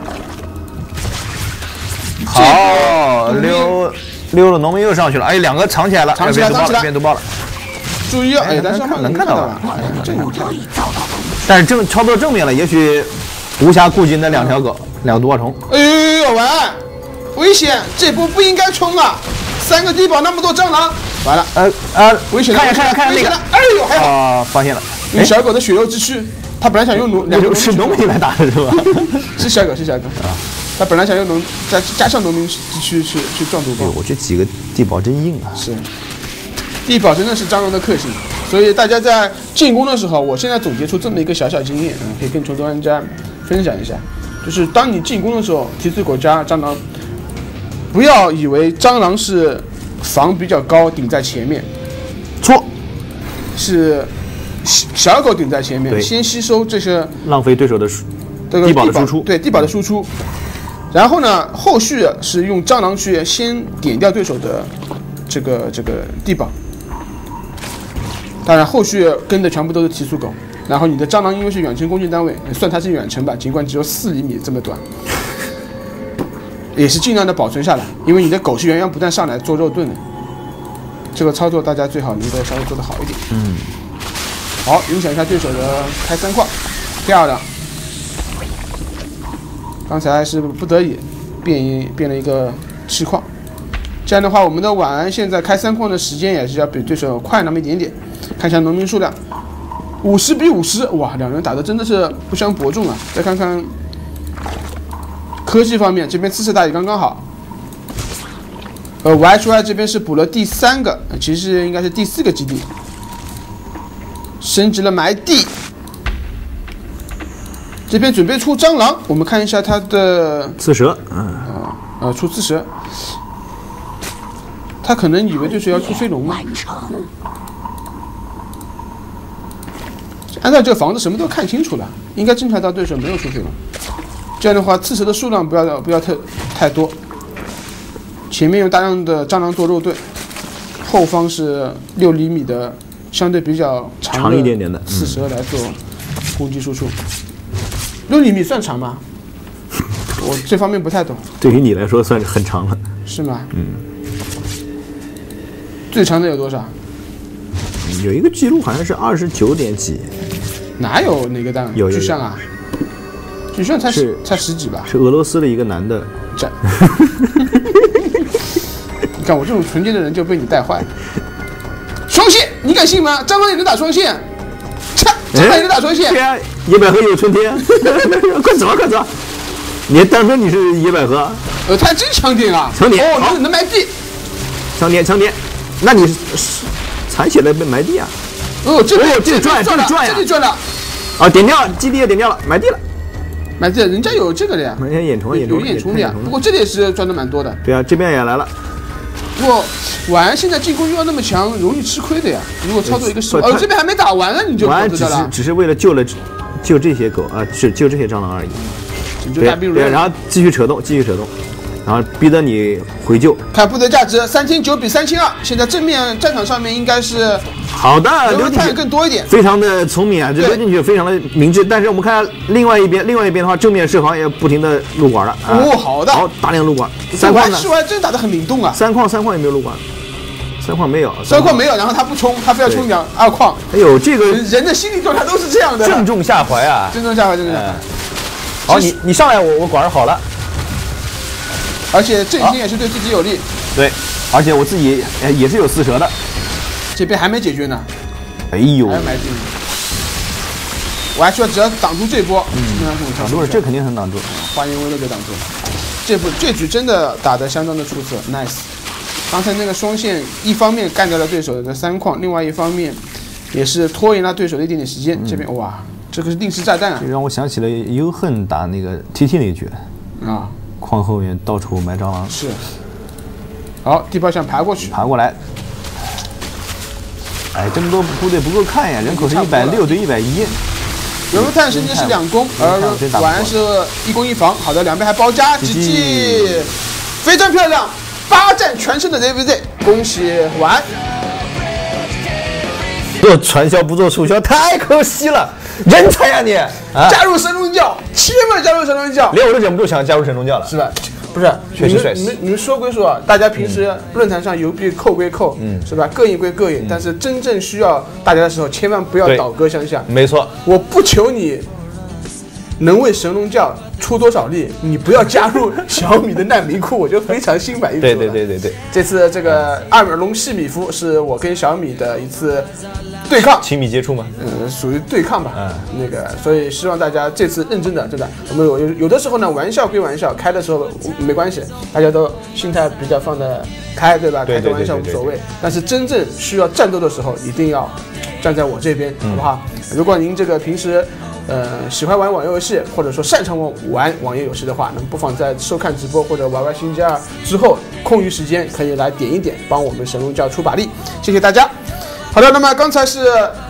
S2: 好，溜溜了，农民又上去了，哎，两个藏起来了，
S1: 藏起来，藏起来，
S2: 变毒爆了。
S1: 注意，哎，但是
S2: 能看到了，
S1: 这能看。
S2: 但是正操作正面了，也许无暇顾及那两条狗，两个毒爆虫。
S1: 哎呦，完，危险！这波不应该冲啊！三个地堡那么多蟑螂。完了，
S2: 呃呃，
S1: 危险！
S2: 看一下，看一下，看一下那个，
S1: 哎呦，还好
S2: 啊，发现了，
S1: 用小狗的血肉之躯，他本来想用农，两个
S2: 是农民来打的是吧？
S1: 是小狗，是小狗啊，他本来想用农，再加上农民之躯去去撞毒爆。
S2: 我这几个地堡真硬啊！
S1: 是，地堡真的是蟑螂的克星，所以大家在进攻的时候，我现在总结出这么一个小小经验，嗯，可以跟重多玩家分享一下，就是当你进攻的时候，提示国家蟑螂，不要以为蟑螂是防比较高，顶在前面。错，是小狗顶在前面，先吸收这些
S2: 浪费对手的
S1: 这个
S2: 地堡的输出，
S1: 对地堡的输出，然后呢，后续是用蟑螂去先点掉对手的这个这个地堡， 当然后续跟的全部都是提速狗。然后你的蟑螂因为是远程攻击单位，算它是远程吧，尽管只有四厘米这么短，也是尽量的保存下来，因为你的狗是源源不断上来做肉盾的。这个操作大家最好能够稍微做得好一点。
S2: 嗯，
S1: 好，影响一下对手的开三矿，漂亮。刚才是不得已变一变了一个气矿，这样的话，我们的晚安现在开三矿的时间也是要比对手快那么一点点。看一下农民数量，五十比五十，哇，两人打的真的是不相伯仲啊！再看看科技方面，这边刺刺打也刚刚好。呃 ，Y H Y 这边是补了第三个，其实应该是第四个基地，升级了埋地。这边准备出蟑螂，我们看一下它的
S2: 刺蛇，嗯，
S1: 啊呃，出刺蛇，他可能以为对手要出飞龙吗？按照这个房子什么都看清楚了，应该侦察到对手没有出飞龙。这样的话，刺蛇的数量不要不要太太多。前面用大量的蟑螂做肉盾，后方是六厘米的相对比较长
S2: 一点点的
S1: 刺蛇来做攻击输出。六厘米算长吗？我这方面不太懂。
S2: 对于你来说算是很长了。
S1: 是吗？
S2: 嗯。
S1: 最长的有多少？
S2: 有一个记录好像是二十九点几。
S1: 哪有哪个弹？
S2: 有
S1: 巨象啊？巨象才十才十几吧？
S2: 是俄罗斯的一个男的。
S1: 战。你看我这种纯洁的人就被你带坏了。双线，你敢信吗？蟑螂也能打双线？切，蟑螂也能打双线？
S2: 对啊，野百合有春天。快走啊，快走！你当成你是野百合？
S1: 呃，他还真强点啊！
S2: 强点
S1: 哦，能能埋地。
S2: 强点，强点。那你残血了被埋地啊？
S1: 哦，这里
S2: 这里转，这里转呀！
S1: 这里转了。
S2: 啊，点掉，基地也点掉了，埋地了。
S1: 埋地了，人家有这个的呀。
S2: 人家眼虫，眼虫
S1: 有眼虫的呀。不过这里也是转的蛮多的。
S2: 对啊，这边也来了。
S1: 不过晚安现在进攻欲望那么强，容易吃亏的呀。如果操作一个失误，哦，这边还没打完呢，你就
S2: 晚安只是只是为了救了救这些狗啊，是救这些蟑螂而已。
S1: 拯救大兵
S2: 对，然后继续扯动，继续扯动。然后逼得你回救，
S1: 看部队价值三千九比三千二，现在正面战场上面应该是
S2: 好的，留进去
S1: 更多一点，
S2: 非常的聪明啊，这溜进去非常的明智。但是我们看另外一边，另外一边的话，正面射航也不停的入管了。
S1: 哦，好的，
S2: 好大量入管，三矿呢？
S1: 室外真打得很灵动啊，
S2: 三矿三矿也没有入管，三矿没有，
S1: 三矿没有，然后他不冲，他非要冲两二矿。
S2: 哎呦，这个
S1: 人的心理状态都是这样的，
S2: 正中下怀啊，
S1: 正中下怀，正中下怀。
S2: 好，你你上来，我我管好了。
S1: 而且阵型也是对自己有利，
S2: 对，而且我自己也是有四蛇的，
S1: 这边还没解决呢。
S2: 哎呦，
S1: 还要埋地，我还需要只要挡住这波，
S2: 嗯，挡住了，这肯定能挡住，
S1: 花言微乐就挡住了。这波这局真的打得相当的出色 ，nice。刚才那个双线，一方面干掉了对手的三矿，另外一方面也是拖延了对手的一点点时间。嗯、这边哇，这个是定时炸弹啊！
S2: 这让我想起了优恨打那个 T T 那一局
S1: 啊。
S2: 矿后面到处埋蟑螂，
S1: 是。好，地炮想爬过去，
S2: 爬过来。哎，这么多部队不够看呀，人口是一百六对一百一。
S1: 人物探升级是两攻，而晚安是一攻一防。好的，两边还包夹，G G， 非常漂亮，八战全胜的 Z V Z， 恭喜晚安。
S2: 做传销不做促销，太可惜了。人才呀你！啊、
S1: 加入神龙教，千万加入神龙教！
S2: 连我都忍不住想加入神龙教了，
S1: 是吧？不是，
S2: 确实帅。
S1: 你们你们说归说，大家平时论坛上邮币扣归扣，嗯，是吧？膈应归膈应，嗯、但是真正需要大家的时候，千万不要倒戈相向。
S2: 没错，
S1: 我不求你能为神龙教出多少力，你不要加入小米的难民库，我就非常心满意足了。
S2: 对对对对对，
S1: 这次这个阿尔隆细米夫是我跟小米的一次对抗，
S2: 亲密接触吗？
S1: 嗯，属于对抗吧。
S2: 嗯，
S1: 那个，所以希望大家这次认真的，真的，我们有有有的时候呢，玩笑归玩笑，开的时候没关系，大家都心态比较放得开，对吧？开个玩笑无所谓。但是真正需要战斗的时候，一定要站在我这边，好不好？嗯、如果您这个平时呃喜欢玩网游游戏，或者说擅长玩玩网页游戏的话，那么不妨在收看直播或者玩玩星期二之后，空余时间可以来点一点，帮我们神龙教出把力，谢谢大家。好的，那么刚才是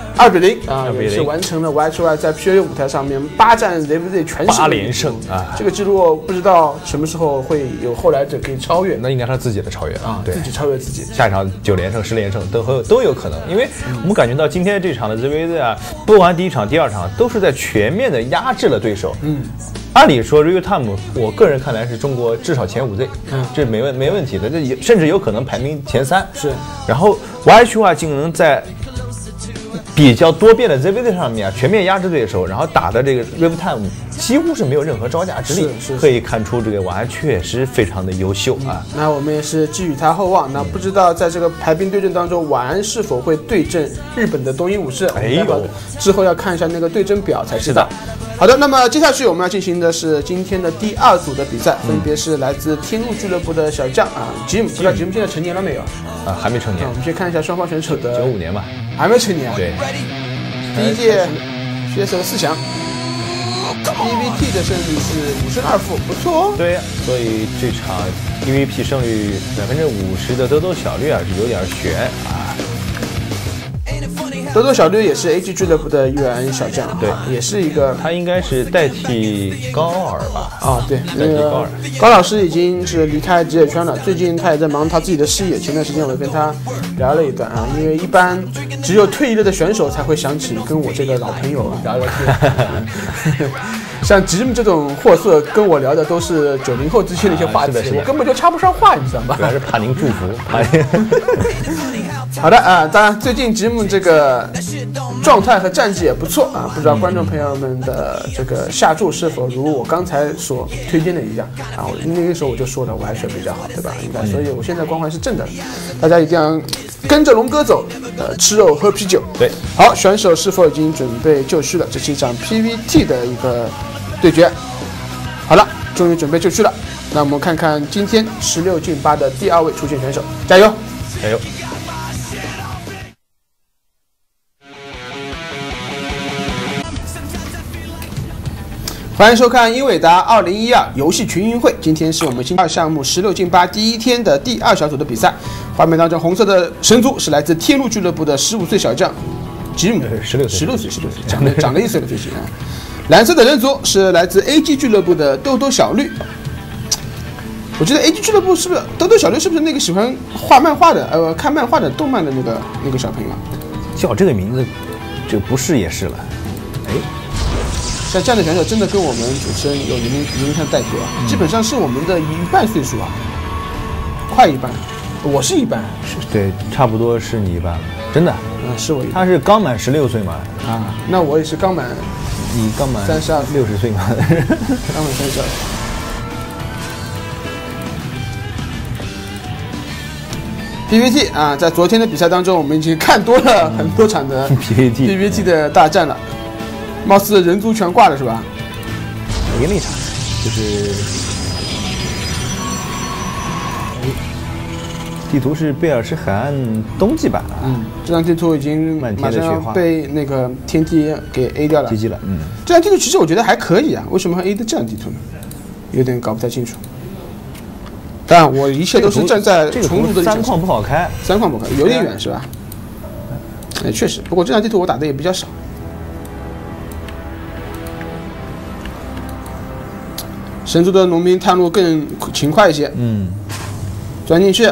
S1: 二比零啊，也是完成了 Y H Y 在 P O A 舞台上面八战 Z V Z 全胜
S2: 八连胜啊！
S1: 这个记录不知道什么时候会有后来者可以超越，
S2: 那应该是他自己的超越
S1: 啊，对，自己超越自己。
S2: 下一场九连胜、十连胜都会都有可能，因为我们感觉到今天这场的 Z V Z 啊，不管第一场、第二场，都是在全面的压制了对手。嗯。按理说 Real Time， 我个人看来是中国至少前五 Z， 嗯，这没问没问题的，这也甚至有可能排名前三。
S1: 是，
S2: 然后 Y H Y 竟能在比较多变的 Z V Z 上面啊，全面压制对手，然后打的这个 Real Time 几乎是没有任何招架之力，
S1: 是是
S2: 可以看出这个娃确实非常的优秀啊。
S1: 嗯、那我们也是寄予他厚望。那不知道在这个排兵对阵当中，晚安是否会对阵日本的东瀛武士？哎呦，之后要看一下那个对阵表才知道。好的，那么接下去我们要进行的是今天的第二组的比赛，分别是来自天路俱乐部的小将啊 ，Jim， 不知道 Jim 现在成年了没有？
S2: 啊，还没成年。
S1: 我们先看一下双方选手的。
S2: 九五年吧。
S1: 还没成年。
S2: 对。
S1: 第一届选手四强 ，E V T 的胜率是五胜二负，不错哦。
S2: 对呀，所以这场 E V P 胜率百分之五十的兜兜小绿啊，是有点悬啊。
S1: 兜兜小绿也是 A G 俱乐部的一员小将，
S2: 对，
S1: 也是一个，
S2: 他应该是代替高尔吧？
S1: 啊，对，
S2: 代替高尔。
S1: 高老师已经是离开职业圈了，最近他也在忙他自己的事业。前段时间我跟他聊了一段啊，因为一般只有退役了的选手才会想起跟我这个老朋友聊聊天。像吉姆这种货色，跟我聊的都是九零后之间的一些话题，啊、我根本就插不上话，你知道吗？
S2: 主要是怕您祝福。怕您
S1: 好的啊，当然最近吉姆这个状态和战绩也不错啊，不知道观众朋友们的这个下注是否如我刚才所推荐的一样啊？我那个时候我就说了，我还是比较好，对吧？应该，所以我现在光环是正的，大家一定要跟着龙哥走，呃，吃肉喝啤酒。
S2: 对，
S1: 好，选手是否已经准备就绪了？这是一场 P V T 的一个对决。好了，终于准备就绪了。那我们看看今天十六进八的第二位出线选手，加油！
S2: 加油！
S1: 欢迎收看英伟达二零一二游戏群英会。今天是我们新二项目十六进八第一天的第二小组的比赛。画面当中，红色的神族是来自天路俱乐部的十五岁小将吉姆，
S2: 十六岁，
S1: 十六岁，十六岁，长了长了一岁了，最近啊。蓝色的人族是来自 A G 俱乐部的豆豆小绿。我记得 A G 俱乐部是不是豆豆小绿？是不是那个喜欢画漫画的，呃，看漫画的动漫的那个那个小朋友？
S2: 叫这个名字，这个不是也是了。哎。
S1: 像这样的选手真的跟我们主持人有年龄年龄上代沟啊，嗯、基本上是我们的一半岁数啊，快一半，我是一半，
S2: 是对，差不多是你一半了，真的，
S1: 嗯，是我一半。
S2: 他是刚满十六岁嘛，
S1: 啊，那我也是刚满，
S2: 你刚满
S1: 三十二，
S2: 六十岁嘛，
S1: 刚满三十二。P V T 啊，在昨天的比赛当中，我们已经看多了很多场的
S2: P V T
S1: P V T 的大战了。貌似人族全挂了是吧？
S2: 没那场，就是地图是贝尔什海岸冬季版啊。
S1: 嗯，这张地图已经马上被那个天梯给 A 掉了。
S2: G G 了，嗯。
S1: 这张地图其实我觉得还可以啊，为什么会 A 的这张地图呢？有点搞不太清楚。当然，我一切都是站在重读的
S2: 三矿不好开，
S1: 三矿不好开，有点远是吧？哎，确实，不过这张地图我打的也比较少。神族的农民探路更勤快一些，
S2: 嗯，
S1: 钻进去，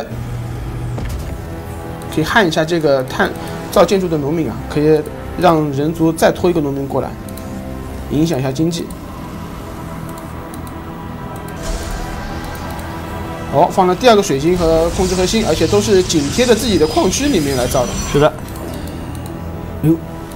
S1: 可以焊一下这个探造建筑的农民啊，可以让人族再拖一个农民过来，影响一下经济。好、哦，放了第二个水晶和控制核心，而且都是紧贴着自己的矿区里面来造的。
S2: 是的。哟。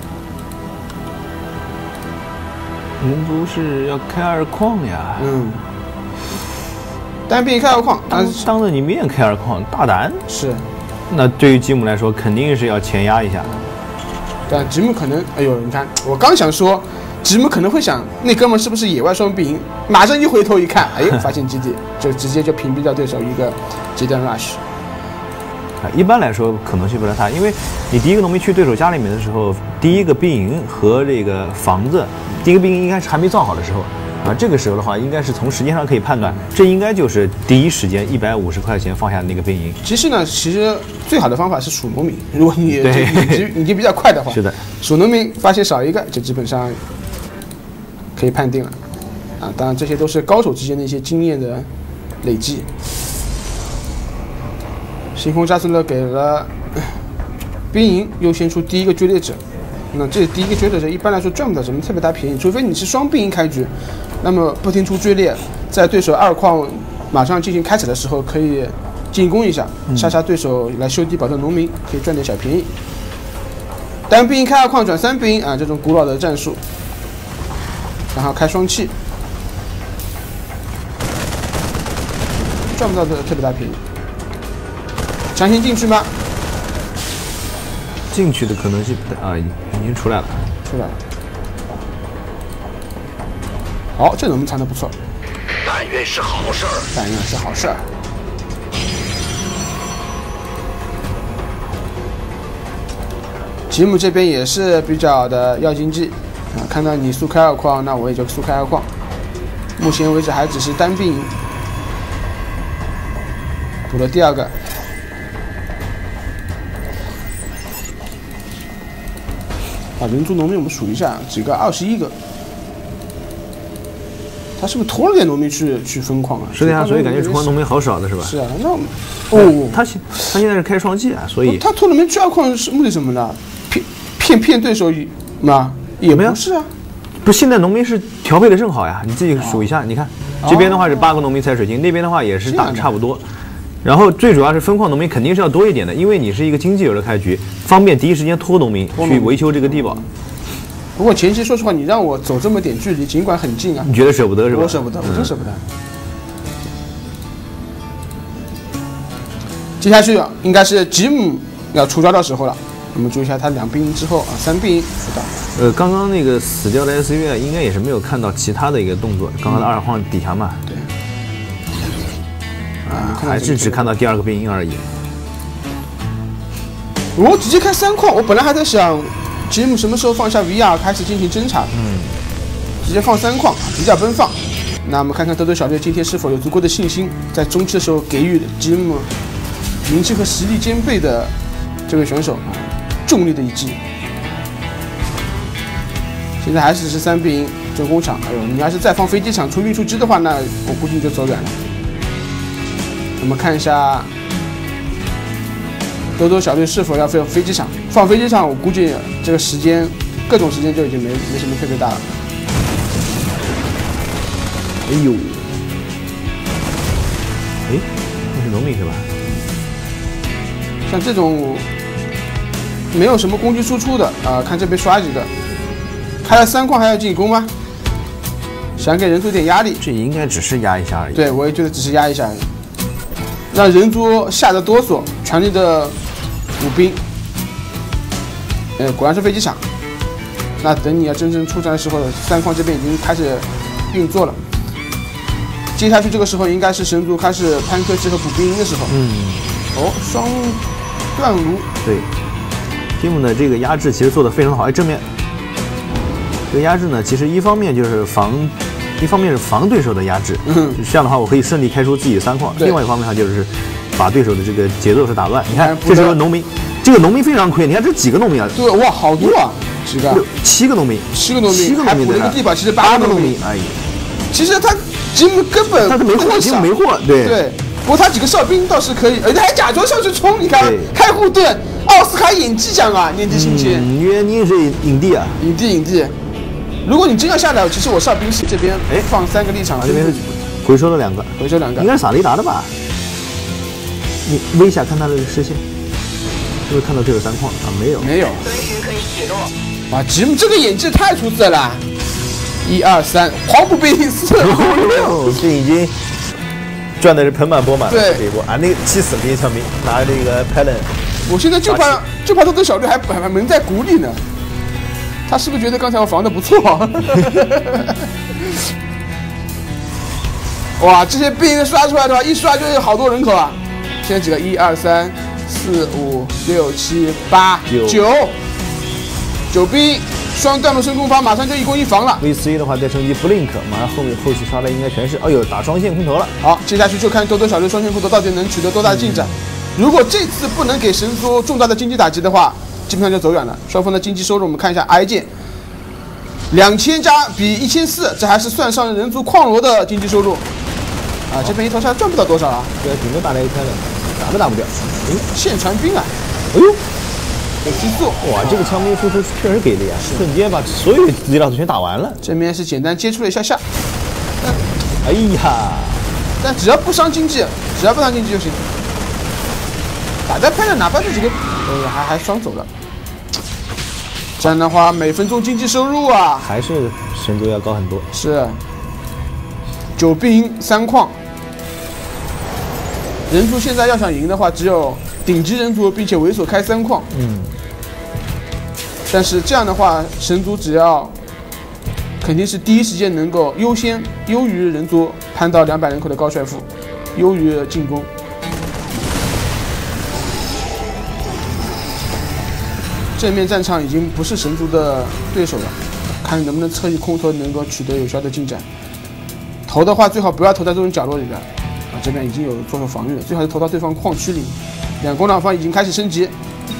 S2: 人族是要开二矿呀，
S1: 嗯，单兵开二矿，
S2: 当当着你面开二矿，大胆
S1: 是。
S2: 那对于吉姆来说，肯定是要前压一下。
S1: 但吉姆可能，哎呦，你看，我刚想说，吉姆可能会想，那哥们是不是野外双兵营？马上一回头一看，哎呦，发现基地，就直接就屏蔽掉对手一个极端 rush。
S2: 啊，一般来说可能性不太大，因为你第一个农民去对手家里面的时候，第一个兵营和这个房子。第一个兵营应该是还没造好的时候， 啊，这个时候的话，应该是从时间上可以判断，这应该就是第一时间一百五十块钱放下的那个兵营。
S1: 其实呢，其实最好的方法是数农民，如果你你已经比较快的话，
S2: 是的，
S1: 数农民发现少一个，就基本上可以判定了。啊，当然这些都是高手之间的一些经验的累积。星空加速勒给了兵营优先出第一个决裂者。那这第一个决裂者一般来说赚不到什么特别大便宜，除非你是双兵营开局，那么不停出决裂，在对手二矿马上进行开采的时候，可以进攻一下，杀杀对手来修地保证农民，可以赚点小便宜。单兵营开二矿转三兵营啊，这种古老的战术，然后开双气，赚不到的特别大便宜。强行进去吗？
S2: 进去的可能性不大啊，已经出来了，
S1: 出来了。好，这农民藏的不错。
S3: 但愿是好事儿。
S1: 但愿是好事儿。吉姆这边也是比较的要经济啊，看到你速开二矿，那我也就速开二矿。目前为止还只是单兵营，补了第二个。啊，人族农民我们数一下，几个？二十一个。他是不是拖了点农民去去分矿啊？
S2: 是的呀，所以感觉重矿农民好少的是吧？
S1: 是啊，那哦，
S2: 他现他现在是开双击啊，所以
S1: 他拖农民去二矿是目的什么呢？骗骗骗对手吗？也不是啊。
S2: 不，现在农民是调配的正好呀，你自己数一下，你看这边的话是八个农民采水晶，那边的话也是大差不多。然后最主要是分矿农民肯定是要多一点的，因为你是一个经济流的开局，方便第一时间拖农民去维修这个地堡。
S1: 不过前期说实话，你让我走这么点距离，尽管很近啊，
S2: 你觉得舍不得是吧？
S1: 我舍不得，我真舍不得。接下去应该是吉姆要出招的时候了，我们注意一下他两兵营之后啊，三兵营出招。
S2: 呃，刚刚那个死掉的 S U 啊，应该也是没有看到其他的一个动作，刚刚的二矿底墙嘛。
S1: 对。
S2: 啊，还是只看到第二个兵营而已。
S1: 我直接开三矿，我本来还在想，吉姆什么时候放下 V R 开始进行侦查？嗯，直接放三矿，比较奔放。那我们看看德州小队今天是否有足够的信心，在中期的时候给予吉姆名气和实力兼备的这位选手重力的一击。现在还是是三兵营重工厂，哎呦，你要是再放飞机场出运输机的话，那我估计你就走远了。我们看一下德州小队是否要放飞机场。放飞机场，我估计这个时间，各种时间就已经没没什么特别大了。
S2: 哎呦，哎，那是农民是吧？
S1: 像这种没有什么攻击输出的啊、呃，看这边刷几个，开了三矿还要进攻吗？想给人族点压力，
S2: 这应该只是压一下而已。
S1: 对，我也觉得只是压一下而已。让人族吓得哆嗦，全力的补兵。哎，果然是飞机场。那等你要真正出战的时候，三矿这边已经开始运作了。接下去这个时候应该是神族开始攀科技和补兵营的时候。
S2: 嗯。
S1: 哦，双断炉。
S2: 对。蒂姆的这个压制其实做得非常好。哎，正面这个压制呢，其实一方面就是防。一方面是防对手的压制，嗯，这样的话我可以顺利开出自己的三矿。另外一方面上就是把对手的这个节奏是打乱。你看，这时候农民，这个农民非常亏。你看这几个农民啊？
S1: 对，哇，好多啊，几个？
S2: 七个农民，
S1: 七个农民，
S2: 七个农民
S1: 的一个地板，其实八个农民。
S2: 哎呀，
S1: 其实他吉姆根本
S2: 他是没货，吉姆没货，对
S1: 对。不过他几个哨兵倒是可以，而且还假装上去冲。你看，开护盾，奥斯卡演技奖啊，年纪轻轻。
S2: 嗯，因为你是影帝啊，
S1: 影帝影帝。如果你真要下来，其实我哨兵是这边哎放三个立场，
S2: 这边是回收了两个，
S1: 回收两个，
S2: 应该是撒雷达的吧？你微一下看他的视线，是不是看到这个三矿啊？没有，
S1: 没有。
S3: 随时可以启动。
S1: 哇，吉姆这个演技太出色了！一二三，黄埔兵四五六，
S2: 这已经赚的是盆满钵满了。
S1: 对，
S2: 这一波啊，那个气死了，那枪兵拿着这个 Palen，
S1: 我现在就怕就怕他的小队还还蒙在鼓里呢。他是不是觉得刚才我防的不错？哇，这些兵刷出来的话，一刷就是好多人口啊！现在几个？一二三四五六七八九九兵， 双弹幕升空法马上就一攻一防了。
S2: V 四 A 的话再升级 Blink， 马上后面后续刷的应该全是，哎呦打双线空投了。
S1: 好，接下去就看多多小绿双线空投到底能取得多大的进展。如果这次不能给神族重大的经济打击的话，基本上就走远了。双方的经济收入我们看一下 ，I 键两千加比一千四，这还是算上人族矿罗的经济收入。啊，这边一头杀赚不到多少啊？
S2: 对，顶多打来一开了，打都打不掉。
S1: 诶，线传兵啊！
S2: 哎呦！
S1: 有提速，
S2: 哇，这个枪兵输出确实给力啊！瞬间把所有资料都全打完了。
S1: 这边是简单接触了一下下，但
S2: 哎呀，
S1: 但只要不伤经济，只要不伤经济就行。打在拍的，哪怕这几个，呃，还还双走了。这样的话，每分钟经济收入啊，
S2: 还是神族要高很多。
S1: 是九兵三矿。人族现在要想赢的话，只有顶级人族，并且猥琐开三矿。
S2: 嗯。
S1: 但是这样的话，神族只要肯定是第一时间能够优先优于人族攀到两百人口的高帅富，优于进攻。正面战场已经不是神族的对手了，看能不能侧翼空投能够取得有效的进展。投的话最好不要投在这种角落里边。 啊，这边已经有做出防御了，最好是投到对方矿区里。两攻两方已经开始升级。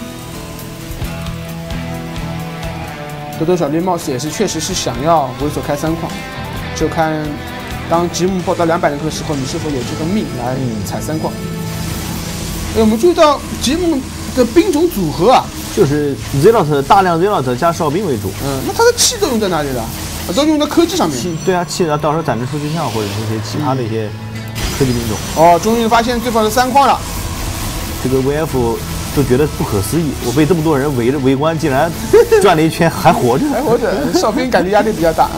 S1: 多多小绿貌似也是确实是想要猥琐开三矿，就看当吉姆爆到两百人口的时候，你是否有这个命来踩三矿。哎，我们注意到吉姆的兵种组合啊，
S2: 就是 Zealot 大量 Zealot 加哨兵为主。
S1: 嗯，那他的气都用在哪里了？啊，都用在科技上面。
S2: 气对啊，气啊，到时候攒着数据项或者是一些其他的一些。 科技兵种
S1: 哦，终于发现对方的三矿了。
S2: 这个 V F 都觉得不可思议，我被这么多人围着围观，竟然转了一圈还活着，
S1: 还活着，哨兵感觉压力比较大。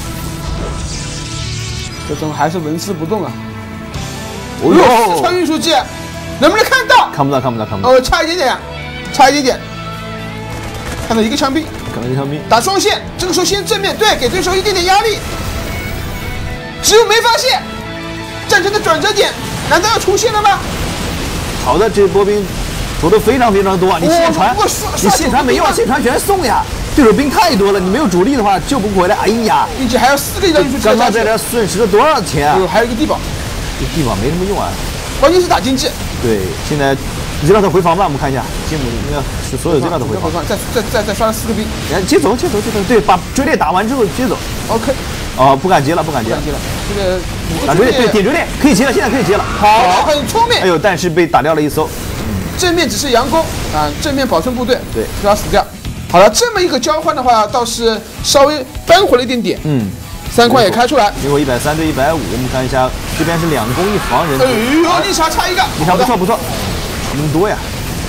S1: 这种还是纹丝不动啊。哦呦，四川运输机能不能看到？
S2: 看不到，看不到，看不到。
S1: 哦，差一点点，差一点点。看到一个枪兵，
S2: 看到一个枪兵，
S1: 打双线，这个时候先正面对，给对手一点点压力。只有没发现。 战争的转折点难道要出现了吗？
S2: 好的，这波兵走的非常非常多啊！你线传，你线传没用，线传全送呀！对手兵太多了，你没有主力的话救不回来。哎呀，
S1: 并且还有四个一张运输机。
S2: 刚刚在这损失了多少钱啊？
S1: 还有一个地堡，
S2: 这地堡没什么用啊。
S1: 关键是打经济。对，
S2: 现在你让他回防吧，我们看一下，吉姆应该是所有这样的回防。
S1: 再再再再刷了四个兵，
S2: 哎，接走接走接走，对，把追猎打完之后接走。
S1: OK。
S2: 哦，不敢接了，不敢接了。
S1: 这个
S2: 打追猎，对，点追猎可以接了，现在可以接了。
S1: 好，很聪明。
S2: 哎呦，但是被打掉了一艘。
S1: 正面只是佯攻啊，正面保存部队，
S2: 对，
S1: 不要死掉。好了，这么一个交换的话，倒是稍微扳回了一点点。
S2: 嗯，
S1: 三块也开出来。
S2: 结果一百三对一百五，我们看一下，这边是两攻一防人。
S1: 哎呦，丽莎差一个，
S2: 丽莎不错不错，那么多呀。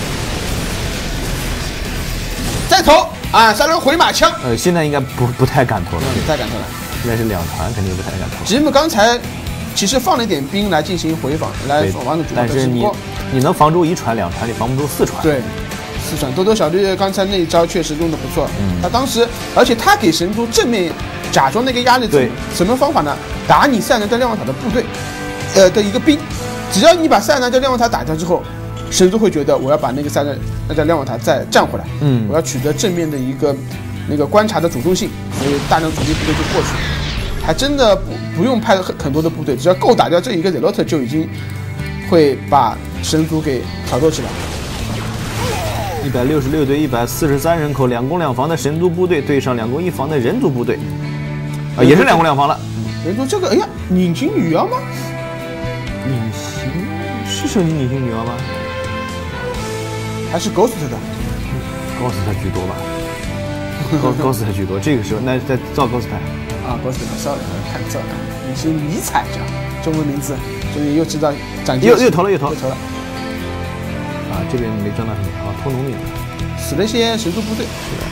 S1: 再投啊，三轮回马枪。
S2: 呃，现在应该不不太敢投了，
S1: 不太敢投了。
S2: 应该是两团，肯定不太敢投。
S1: 吉姆刚才其实放了一点兵来进行回防，来防住主。
S2: 但是你你能防住一船两船，你防不住四船。
S1: 对，四船。多多小绿刚才那一招确实用的不错。嗯。他当时，而且他给神族正面假装那个压力。
S2: 对。
S1: 什么方法呢？打你塞南加瞭望塔的部队，呃的一个兵，只要你把塞南加瞭望塔打掉之后，神族会觉得我要把那个塞南加瞭望塔再占回来。嗯。我要取得正面的一个。 那个观察的主动性，所以大量主力部队就过去，还真的不不用派很很多的部队，只要够打掉这一个 Zealot 就已经会把神族给挑逗起来。
S2: 一百六十六对一百四十三人口，两攻两防的神族部队对上两攻一防的人族部队，啊，也是两攻两防了。
S1: 人族这个，哎呀，隐形女妖吗？
S2: 隐形是升级隐形女妖吗？
S1: 还是 Ghost 的
S2: ？Ghost 居多吧。 高高斯特居多，这个时候那在造高斯特
S1: 啊，高斯特稍微看造看，隐形迷彩叫中文名字，所以又知道展
S2: 又又投了又投
S1: 又投了
S2: 啊，这边没赚到什么，啊，偷农民
S1: 死了一些神族部队。
S2: 是的，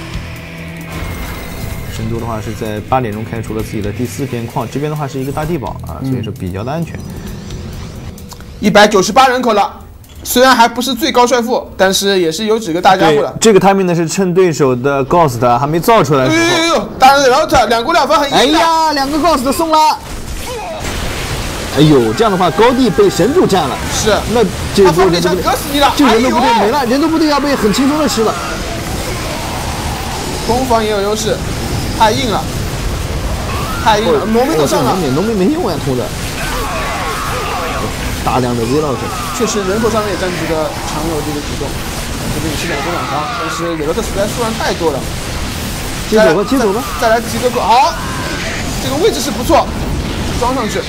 S2: 神族的话是在八点钟开出了自己的第四片矿，这边的话是一个大地堡啊，所以说比较的安全。
S1: 一百九十八人口了。 虽然还不是最高帅富，但是也是有几个大家伙了。
S2: 这个 timing 呢是趁对手的 Ghost 还没造出来的时候。
S1: 哎呦呦！当然 Zealot 两攻两防很硬。
S2: 哎呀，两个 Ghost 送了。哎呦，这样的话高地被神族占了。
S1: 是。
S2: 那这波
S1: 人族部队，
S2: 这人族部队没了，人族部队要被很轻松的吃了。
S1: 攻防也有优势，太硬了，太硬了，农民都上了，
S4: 农民农民没用呀，通着。大量的 Z 老师，
S1: 确实人头上面也占据了常有这个比重，这边也是两攻两伤，但是雷洛特实在数量太多了。
S4: 接走吧，接走吧，
S1: 再来几个个，好，这个位置是不错，装上去。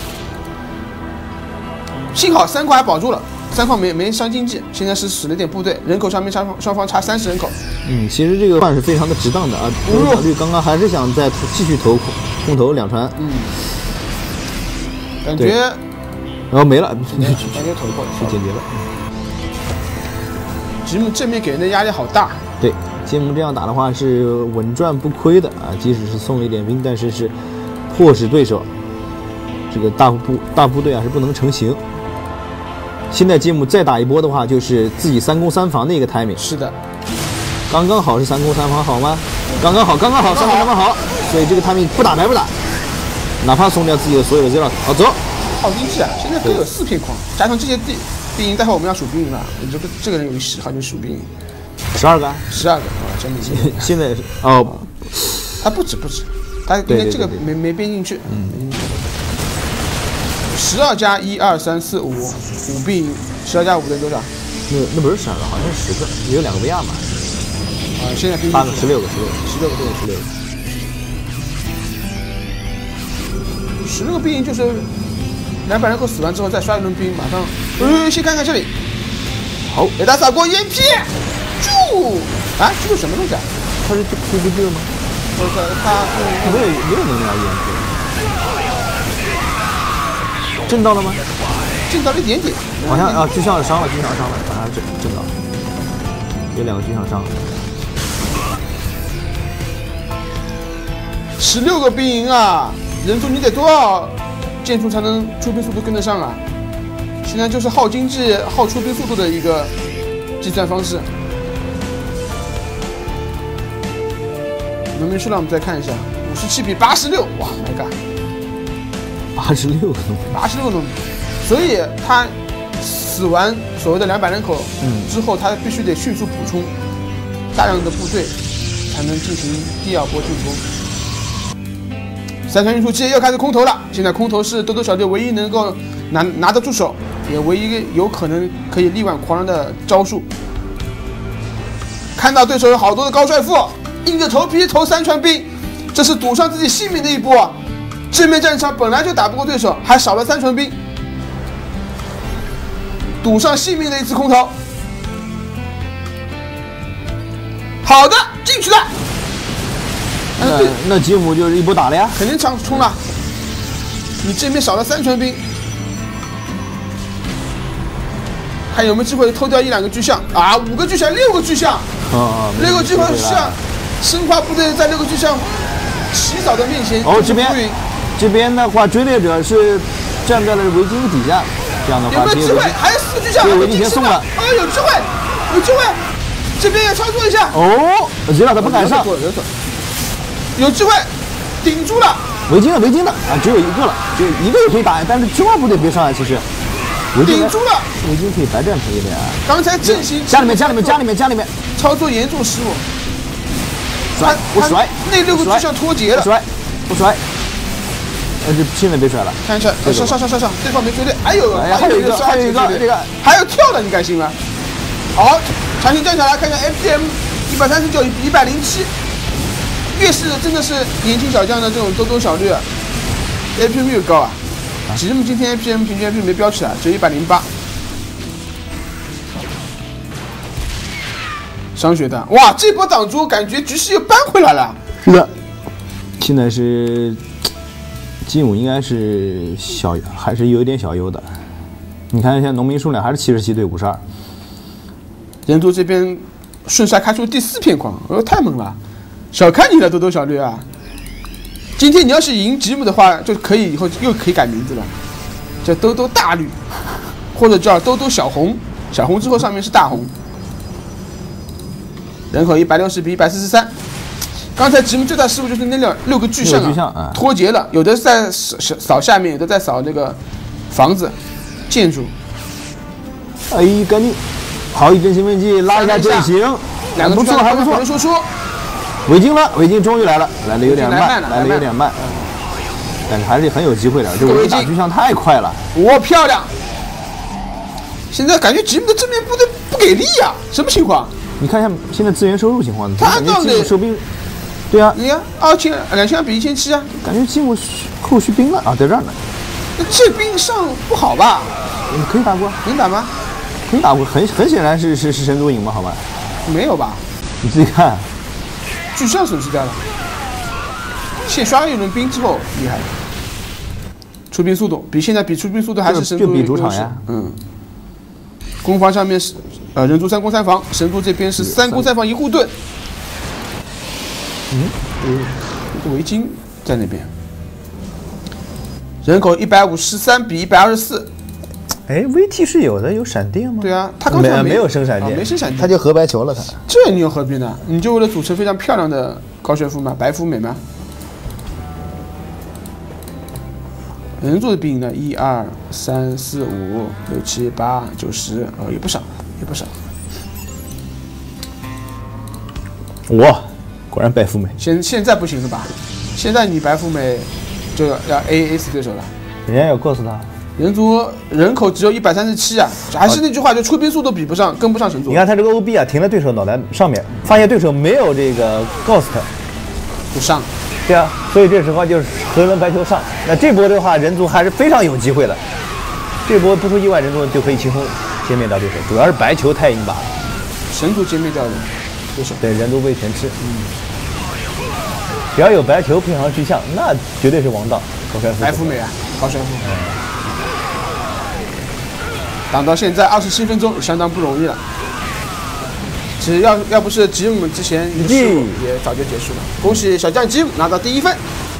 S1: 幸好三块还保住了，三块没没伤经济，现在是死了点部队，人口上面双方双方差三十人口。
S4: 嗯，其实这个算是非常的值当的啊。小绿刚刚还是想再继续投空空投两船，
S1: 嗯，感觉。
S4: 然后没了，
S1: 感觉投过
S4: 去解决了。
S1: 吉姆正面给人的压力好大。
S4: 对，吉姆这样打的话是稳赚不亏的啊，即使是送了一点兵，但是是迫使对手这个大部大部队啊是不能成型。现在吉姆再打一波的话，就是自己三攻三防的一个 timing。
S1: 是的，
S4: 刚刚好是三攻三防，好吗？刚刚好，刚刚好，三攻三防好。所以这个 timing 不打白不打，哪怕送掉自己的所有的 Z 了，好走。
S1: 耗经济啊，现在都有四片矿，加上这些地兵营，待会我们要数兵营了。你这个这个人有十号就数兵营，
S4: 十二个，
S1: 十二个啊，真的是。
S4: 现在是哦，
S1: 他不止不止，他应该这个没没编进去。
S4: 嗯。
S1: 十二加一二三四五五兵营，十二加五等于多少？
S4: 那那不是十二个，好像是十个，也有两个 V R 嘛。
S1: 啊，现在兵
S4: 八个，十六个，十六个，
S1: 十六个对，十六个。十六个兵营就是。两百人口死完之后再刷一轮兵，马上。呃，先看看这里。好，给他扫过烟屁。啾！啊，这是什么东西啊？
S4: 他是 Q B G 吗？
S1: 不是，他
S4: 没有没有能量烟屁。震到了吗？
S1: 震到了一点点。
S4: 好像啊，巨象伤了，巨象伤了，好像震震到了。有两个巨象伤了。
S1: 十六个兵营啊，人数你得多少？建筑才能出兵速度跟得上啊！现在就是耗经济、耗出兵速度的一个计算方式。农民数量我们再看一下，五十七比八十六，哇 ，My God！
S4: 八十六个农民，
S1: 八十六个农民，所以他死完所谓的两百人口之后，他必须得迅速补充大量的部队，才能进行第二波进攻。三船运输机又开始空投了，现在空投是兜兜小队唯一能够拿拿得住手，也唯一有可能可以力挽狂澜的招数。看到对手有好多的高帅富，硬着头皮投三船兵，这是赌上自己性命的一步啊！正面战场本来就打不过对手，还少了三船兵，赌上性命的一次空投。好的，进去了。
S4: 那那吉姆就是一波打了呀，
S1: 肯定上冲了。你这边少了三船兵，看有没有机会偷掉一两个巨象啊！五个巨象，六个巨象，
S4: 啊，
S1: 六个巨象，生化部队在六个巨象洗澡的面前，
S4: 哦，这边这边的话，追猎者是站在了围巾底下，这样的话，
S1: 有没有机会？还有四巨象，
S4: 这围巾先送了，
S1: 啊，有机会，有机会，这边也操作一下。
S4: 哦，吉拉他不敢上。
S1: 有机会顶住了，
S4: 围巾了，围巾了啊！只有一个了，只有一个也可以打，但是千万不得别上来。其实，
S1: 顶住了，
S4: 围巾可以白占便宜的呀。
S1: 刚才阵型
S4: 家里面，家里面，家里面，家里面，
S1: 操作严重失误。
S4: 甩，我甩，
S1: 那六个巨象脱节了，
S4: 甩，我甩。呃，这现在别甩了，
S1: 看一下，上上上上上，对方没追对，还有
S4: 还有一个，还有一个这个，
S1: 还有跳的，你敢信吗？好，强行站起来，看看 F P M 一百三十九比一百零七。越是真的是年轻小将的这种兜兜小绿啊 ，A P M 又高啊！吉姆今天 A P M 平均 A P M 没飙起来，只有一百零八。伤血弹，哇！这波挡住，感觉局势又扳回来了。
S4: 是的，现在是金武应该是小，还是有一点小优的。你看一下农民数量还是七十七对五十二。
S1: 人族这边顺势开出第四片矿，哦，太猛了！小看你了，兜兜小绿啊！今天你要是赢吉姆的话，就可以以后又可以改名字了，叫兜兜大绿，或者叫兜兜小红。小红之后上面是大红。人口一百六十比一百四十三。刚才吉姆最大失误就是那两六个巨象啊，啊脱节了，有的在扫扫下面，有的在扫这个房子、建筑。
S4: 哎，赶紧！好一阵兴奋剂，拉一下阵型，
S1: 两个
S4: 不错，还不错。
S1: 输出，
S4: 围巾了，围巾终于来了，来的有点慢，来的有点慢，但是还是很有机会的。这围巾打巨像太快了，
S1: 哇，漂亮！现在感觉吉姆的正面部队不给力啊，什么情况？
S4: 你看一下现在资源收入情况，
S1: 他到底
S4: 收兵？对啊，
S1: 你看二千两千比一千七啊，
S4: 感觉吉姆后续兵了啊，在这儿呢。
S1: 这兵上不好吧？
S4: 你可以打过，
S1: 能打吗？
S4: 可以打过，很很显然是是是神族赢嘛，好吧？
S1: 没有吧？
S4: 你自己看，
S1: 巨像损失掉了。先刷了一轮兵之后，厉害了。出兵速度比现在比出兵速度还是神族
S4: 就比主场呀。
S1: 嗯。攻防上面是呃人族三攻三防，神族这边是三攻三防一护盾。嗯，一个围巾在那边。人口一百五十三比一百二十四。
S4: 哎 ，V T 是有的，有闪电吗？
S1: 对啊，他刚才
S4: 没没有生闪电，
S1: 啊、没生闪电，
S4: 他就合白球了他。
S1: 这你又何必呢？你就为了组成非常漂亮的高悬浮吗？白肤美吗？人族的兵呢？一二三四五六七八九十，呃，也不少，也不少。
S4: 哇，果然白富美。
S1: 现现在不行了吧？现在你白富美就要要 A A 死对手了。
S4: 人家要告诉他，
S1: 人族人口只有一百三十七啊，还是那句话，就出兵速度比不上，跟不上神族。
S4: 你看他这个 O B 啊，停在对手脑袋上面，发现对手没有这个 Ghost，
S1: 不上。
S4: 对啊，所以这时候就是核轮白球上。那这波的话，人族还是非常有机会的。这波不出意外，人族就可以轻松歼灭掉对手。主要是白球太硬拔了，
S1: 神族歼灭掉了对手。
S4: 对，人族被全吃。嗯，只要有白球配上巨像，那绝对是王道。高悬浮。
S1: 白富美啊，高悬浮。嗯、挡到现在二十七分钟，相当不容易了。只要要不是吉姆之前一个失误，也早就结束了。恭喜小将吉姆拿到第一分。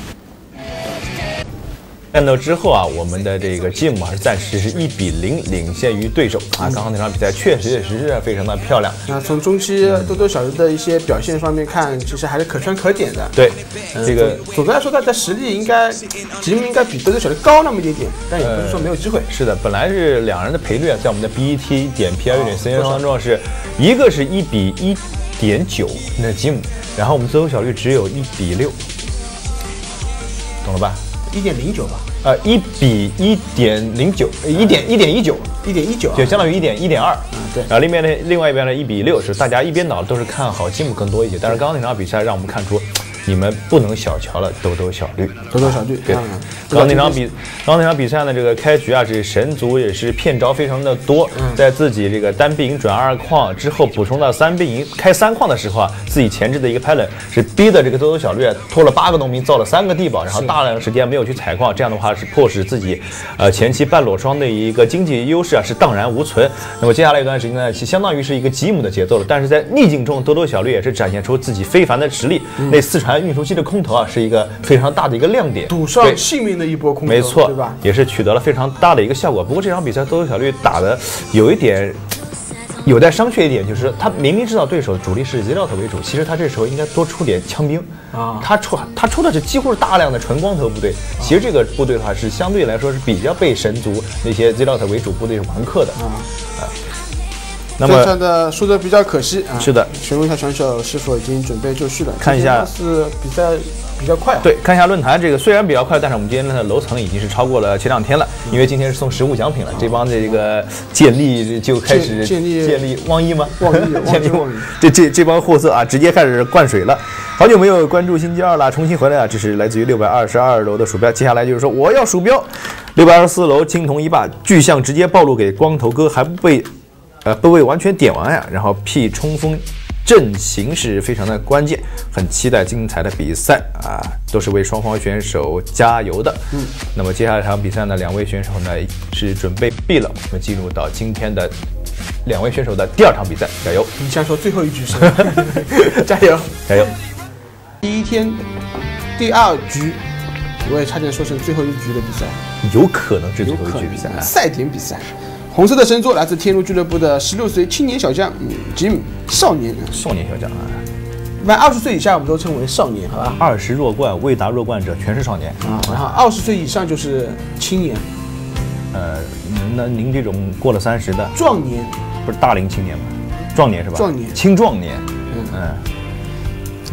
S2: 战斗之后啊，我们的这个吉姆还是暂时是一比零领先于对手啊。刚刚那场比赛确实也是非常的漂亮。
S1: 那从中期多多少少的一些表现方面看，其实还是可圈可点的。
S2: 对，嗯、这个
S1: 总的来说，他的实力应该吉姆应该比多多少少高那么一点点，但也不是说没有机会。
S2: 呃、是的，本来是两人的赔率啊，在我们的 B E T 点 P R 点 C N 当中是一个是一比一点九，那吉姆，然后我们最后小率只有一比六，懂了吧？
S1: 一点零九吧。
S2: 呃，一比一点零九，一点一点一九，
S1: 一点一九，
S2: 就相当于一点一点二。
S1: 嗯，对。
S2: 然后另外呢，另外一边呢，一比六是大家一边倒都是看好吉姆更多一些，但是刚刚那场比赛让我们看出，你们不能小瞧了兜兜小绿。
S1: 兜兜小绿，
S2: 对。刚刚那场比，刚刚那场比赛呢，这个开局啊，这神族也是骗招非常的多，在自己这个单兵营转二矿之后，补充到三兵营开三矿的时候啊，自己前置的一个 pilot 是逼的这个兜兜小绿拖了八个农民造了三个地堡，然后大量的时间没有去采矿，这样的话是迫使自己，呃前期半裸双的一个经济优势啊是荡然无存。那么接下来一段时间呢，其相当于是一个吉姆的节奏了，但是在逆境中，兜兜小绿也是展现出自己非凡的实力。嗯、那四船运输机的空投啊，是一个非常大的一个亮点，
S1: 赌上性命的一波空投，
S2: 没错，
S1: 对吧？
S2: 也是取得了非常大的一个效果。不过这场比赛兜兜小绿打的有一点。有待商榷一点，就是他明明知道对手主力是 Zealot 为主，其实他这时候应该多出点枪兵啊。他出他出的是几乎是大量的纯光头部队，其实这个部队的话是相对来说是比较被神族那些 Zealot 为主部队完克的啊。啊
S1: 那么这的输的比较可惜啊。
S2: 是的，
S1: 询问一下选手是否已经准备就绪了。
S2: 看一下
S1: 是比赛比较快、啊。
S2: 对，看一下论坛，这个虽然比较快，但是我们今天的楼层已经是超过了前两天了，嗯、因为今天是送实物奖品了。这帮这个建立就开始
S1: 建立
S2: 建立汪一吗？
S1: 汪一，
S2: 建立汪一。这这这帮货色啊，直接开始灌水了。好久没有关注星期二了，重新回来啊！这是来自于六百二十二楼的鼠标。接下来就是说我要鼠标，六百二十四楼青铜一霸巨像直接暴露给光头哥，还不被。呃，不被完全点完呀，然后 P 冲锋阵型是非常的关键，很期待精彩的比赛啊，都是为双方选手加油的。嗯，那么接下来这场比赛呢，两位选手呢是准备闭了，我们进入到今天的两位选手的第二场比赛，加油！
S1: 你想说最后一局是？加油，
S2: 加油！
S1: 第一天第二局，我也差点说成最后一局的比赛，
S2: 有可能是最后一局比赛，
S1: 赛点比赛。红色的神族来自天路俱乐部的十六岁青年小将，嗯，吉姆少年，
S2: 少年小将啊，
S1: 满二十岁以下我们都称为少年，好吧？
S2: 二十弱冠未达弱冠者全是少年
S1: 啊，然后二十岁以上就是青年。
S2: 呃，那您这种过了三十的
S1: 壮年，
S2: 不是大龄青年吗？壮年是吧？
S1: 壮年，
S2: 青壮年，嗯嗯。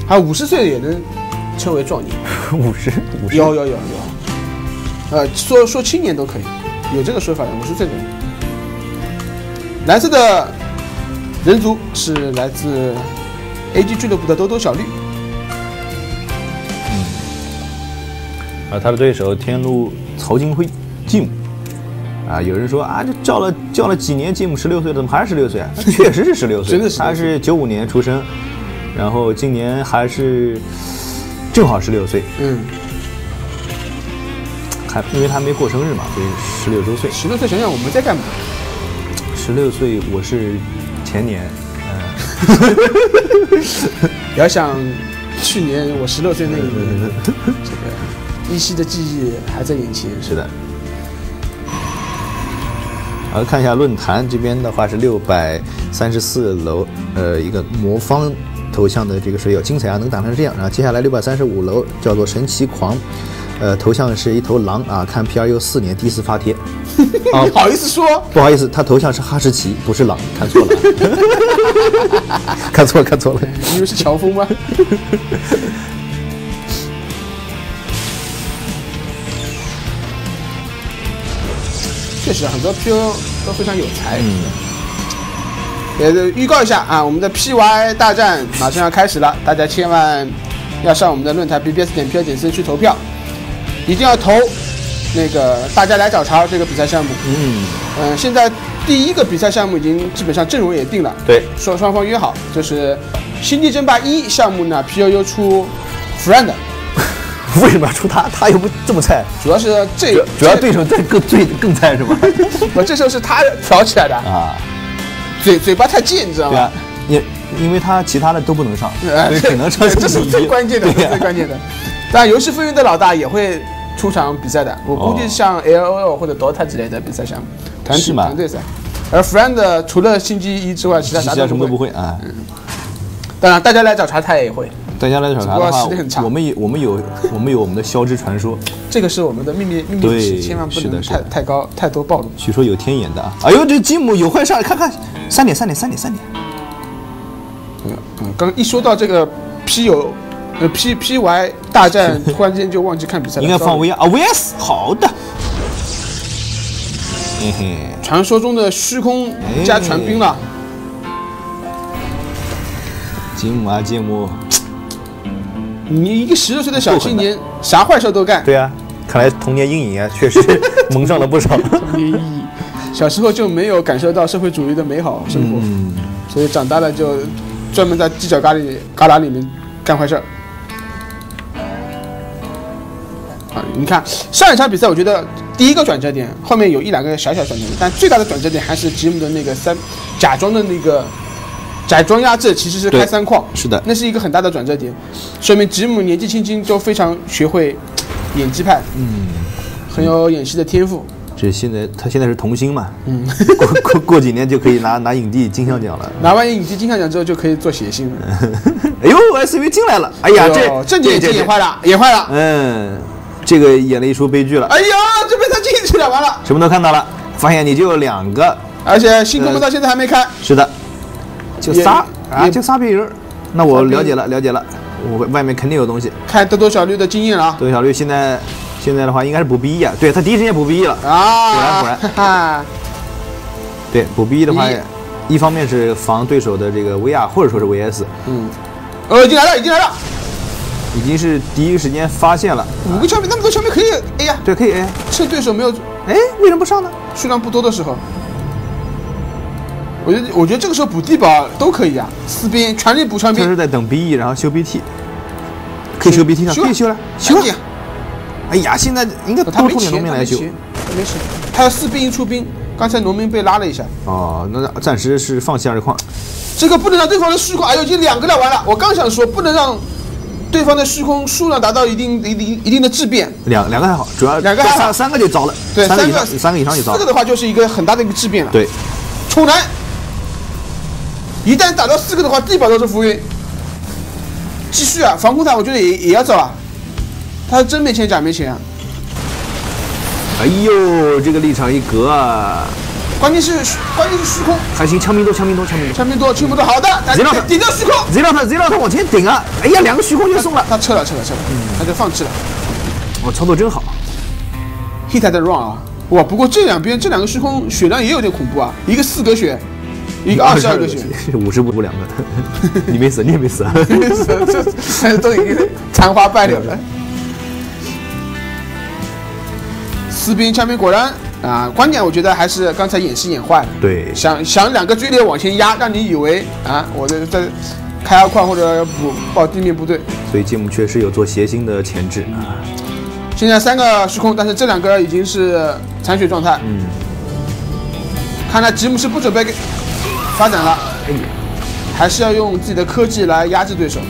S1: 还有五十岁也能称为壮年。
S2: 五十五十
S1: 有有有有，呃，说说青年都可以，有这个说法的，五十岁的人。蓝色的人族是来自 A G 俱乐部的兜兜小绿。
S2: 嗯，而他的对手天路曹金辉继母。啊，有人说啊，这叫了叫了几年，继母十六岁，怎么还是十六岁啊？确实是十六岁，
S1: 真的是。
S2: 他是九五年出生，然后今年还是正好十六岁。
S1: 嗯，
S2: 还因为他没过生日嘛，所以十六周岁。
S1: 十六岁，想想我们在干嘛？
S2: 十六岁，我是前年，嗯、
S1: 呃，不要想去年我十六岁那一年，这个依稀的记忆还在眼前。
S2: 是的。好，看一下论坛这边的话是六百三十四楼，呃，一个魔方头像的这个水友精彩啊，能打成这样。然后接下来六百三十五楼叫做神奇狂，呃，头像是一头狼啊，看 P R U 四年第一次发帖。
S1: 啊，不好意思说，
S2: 不好意思，他头像是哈士奇，不是狼，看错了，看错了，看错了，
S1: 你以为是乔峰吗？确实，很多 P O 都非常有才。嗯。也预告一下啊，我们的 P Y 大战马上要开始了，大家千万要上我们的论坛 B B S 点 P L 点 C 去投票，一定要投那个大家来找茬这个比赛项目。嗯。嗯、呃，现在第一个比赛项目已经基本上阵容也定了。
S2: 对。
S1: 双双方约好，就是星际争霸一项目呢 ，P O U 出 Friend。
S2: 为什么要出他？他又不这么菜。
S1: 主要是这
S2: 主, 主要对手再更最更菜是吧？
S1: 我这时候是他挑起来的啊，嘴嘴巴太贱，你知道吗？
S2: 对啊，因因为他其他的都不能上，所以只能上。
S1: 这是最关键的，最关键的。当然，游戏风云的老大也会出场比赛的，我估计像 L O L 或者 Dota 之类的比赛项目，团体团队赛。而 Friend 除了星际一之外，其他啥
S2: 什么都不会啊。
S1: 嗯。当然，大家来找茬，他也会。
S2: 大家来找茬的话，我们有我们有我们有我们的消之传说，
S1: 这个是我们的秘密秘密武器，千万不能太太高太多暴露。
S2: 据说有天眼的啊！哎呦，这吉姆有坏事，看看三点三点三点三点。
S1: 嗯嗯，刚一说到这个 P 友呃 P P Y 大战，突然间就忘记看比赛了。
S2: 应该放 V R 啊 V S 好的。嘿嘿，
S1: 传说中的虚空加传兵了。
S2: 吉姆啊吉姆。
S1: 你一个十六岁的小青年，啥坏事都干。
S2: 对啊，看来童年阴影啊，确实蒙上了不少。
S1: 童年阴影，小时候就没有感受到社会主义的美好生活，嗯、所以长大了就专门在犄角旮旯旮旯里面干坏事儿。啊，你看上一场比赛，我觉得第一个转折点，后面有一两个小小转折点，但最大的转折点还是吉姆的那个三假装的那个。假装压制其实是开三矿，
S2: 是的，
S1: 那是一个很大的转折点，说明吉姆年纪轻轻就非常学会演技派，嗯，很有演戏的天赋。
S2: 这现在他现在是童星嘛，嗯，过过过几年就可以拿拿影帝金像奖了。
S1: 拿完影帝金像奖之后就可以做谐星了。
S2: 哎呦 ，S V 进来了，哎呀，这
S1: 这眼睛演坏了，演坏了。
S2: 嗯，这个演了一出悲剧了。
S1: 哎呀，这被他进去了，完了。
S2: 什么都看到了，发现你就有两个，
S1: 而且星空门到现在还没开。
S2: 是的。就仨啊，就仨配人，那我了解了，了解了，我外面肯定有东西。
S1: 看兜兜小绿的经验了啊，
S2: 兜兜小绿现在现在的话应该是补 B 一啊，对他第一时间补 B 一了啊，果然果然，哈哈对补 B 一的话，一方面是防对手的这个 V R 或者说是 V S，
S1: 嗯，呃，已经来了，已经来了，
S2: 已经是第一时间发现了。
S1: 五个枪兵，那么多枪兵可以 A 呀？
S2: 对，可以 A，
S1: 趁对手没有，
S2: 哎，为什么不上呢？
S1: 数量不多的时候。我觉得，我觉得这个时候补地堡都可以啊，四边全力补枪兵。
S2: 这是在等 B E， 然后修 B T， 可以修 B T 上，可以修了，修了。哎呀，现在应该多出点农民来修。
S1: 没事，他要四兵一出兵，刚才农民被拉了一下。
S2: 哦，那暂时是放弃二矿。
S1: 这个不能让对方的虚空，哎呦，已经两个了，完了。我刚想说，不能让对方的虚空数量达到一定一定一定的质变。
S2: 两两个还好，主要
S1: 两个还好，
S2: 三个就糟了。
S1: 对，
S2: 三个以上，三个以上就糟了。
S1: 四个的话就是一个很大的一个质变了。
S2: 对，
S1: 丑男。一旦打到四个的话，地堡都是浮云。继续啊，防空塔我觉得也也要走啊。他真没钱假没钱啊。
S2: 哎呦，这个立场一隔啊，
S1: 关键是关键是虚空，
S4: 还行，枪兵多，枪兵多，枪兵多。
S1: 枪兵多，枪兵多，好的，
S4: 贼老头
S1: 顶着虚空，
S4: 贼老头，贼老头往前顶啊！哎呀，两个虚空就送了，
S1: 他撤了，撤了，撤了，他就放弃了。
S4: 我操作真好
S1: ，hit 的 run 啊！哇，不过这两边这两个虚空血量也有点恐怖啊，一个四格血，一个二十二个血，
S4: 五十补两个，你没死，你也没死啊，
S1: 没死，这都已经残花败柳了。士兵枪兵果然啊，关键我觉得还是刚才演戏演坏了。
S4: 对，
S1: 想想两个追猎往前压，让你以为啊，我在在开二矿或者补报地面部队。
S4: 所以吉姆确实有做谐星的潜质啊。
S1: 现在三个虚空，但是这两个已经是残血状态。
S4: 嗯，
S1: 看来吉姆是不准备给发展了，还是要用自己的科技来压制对手。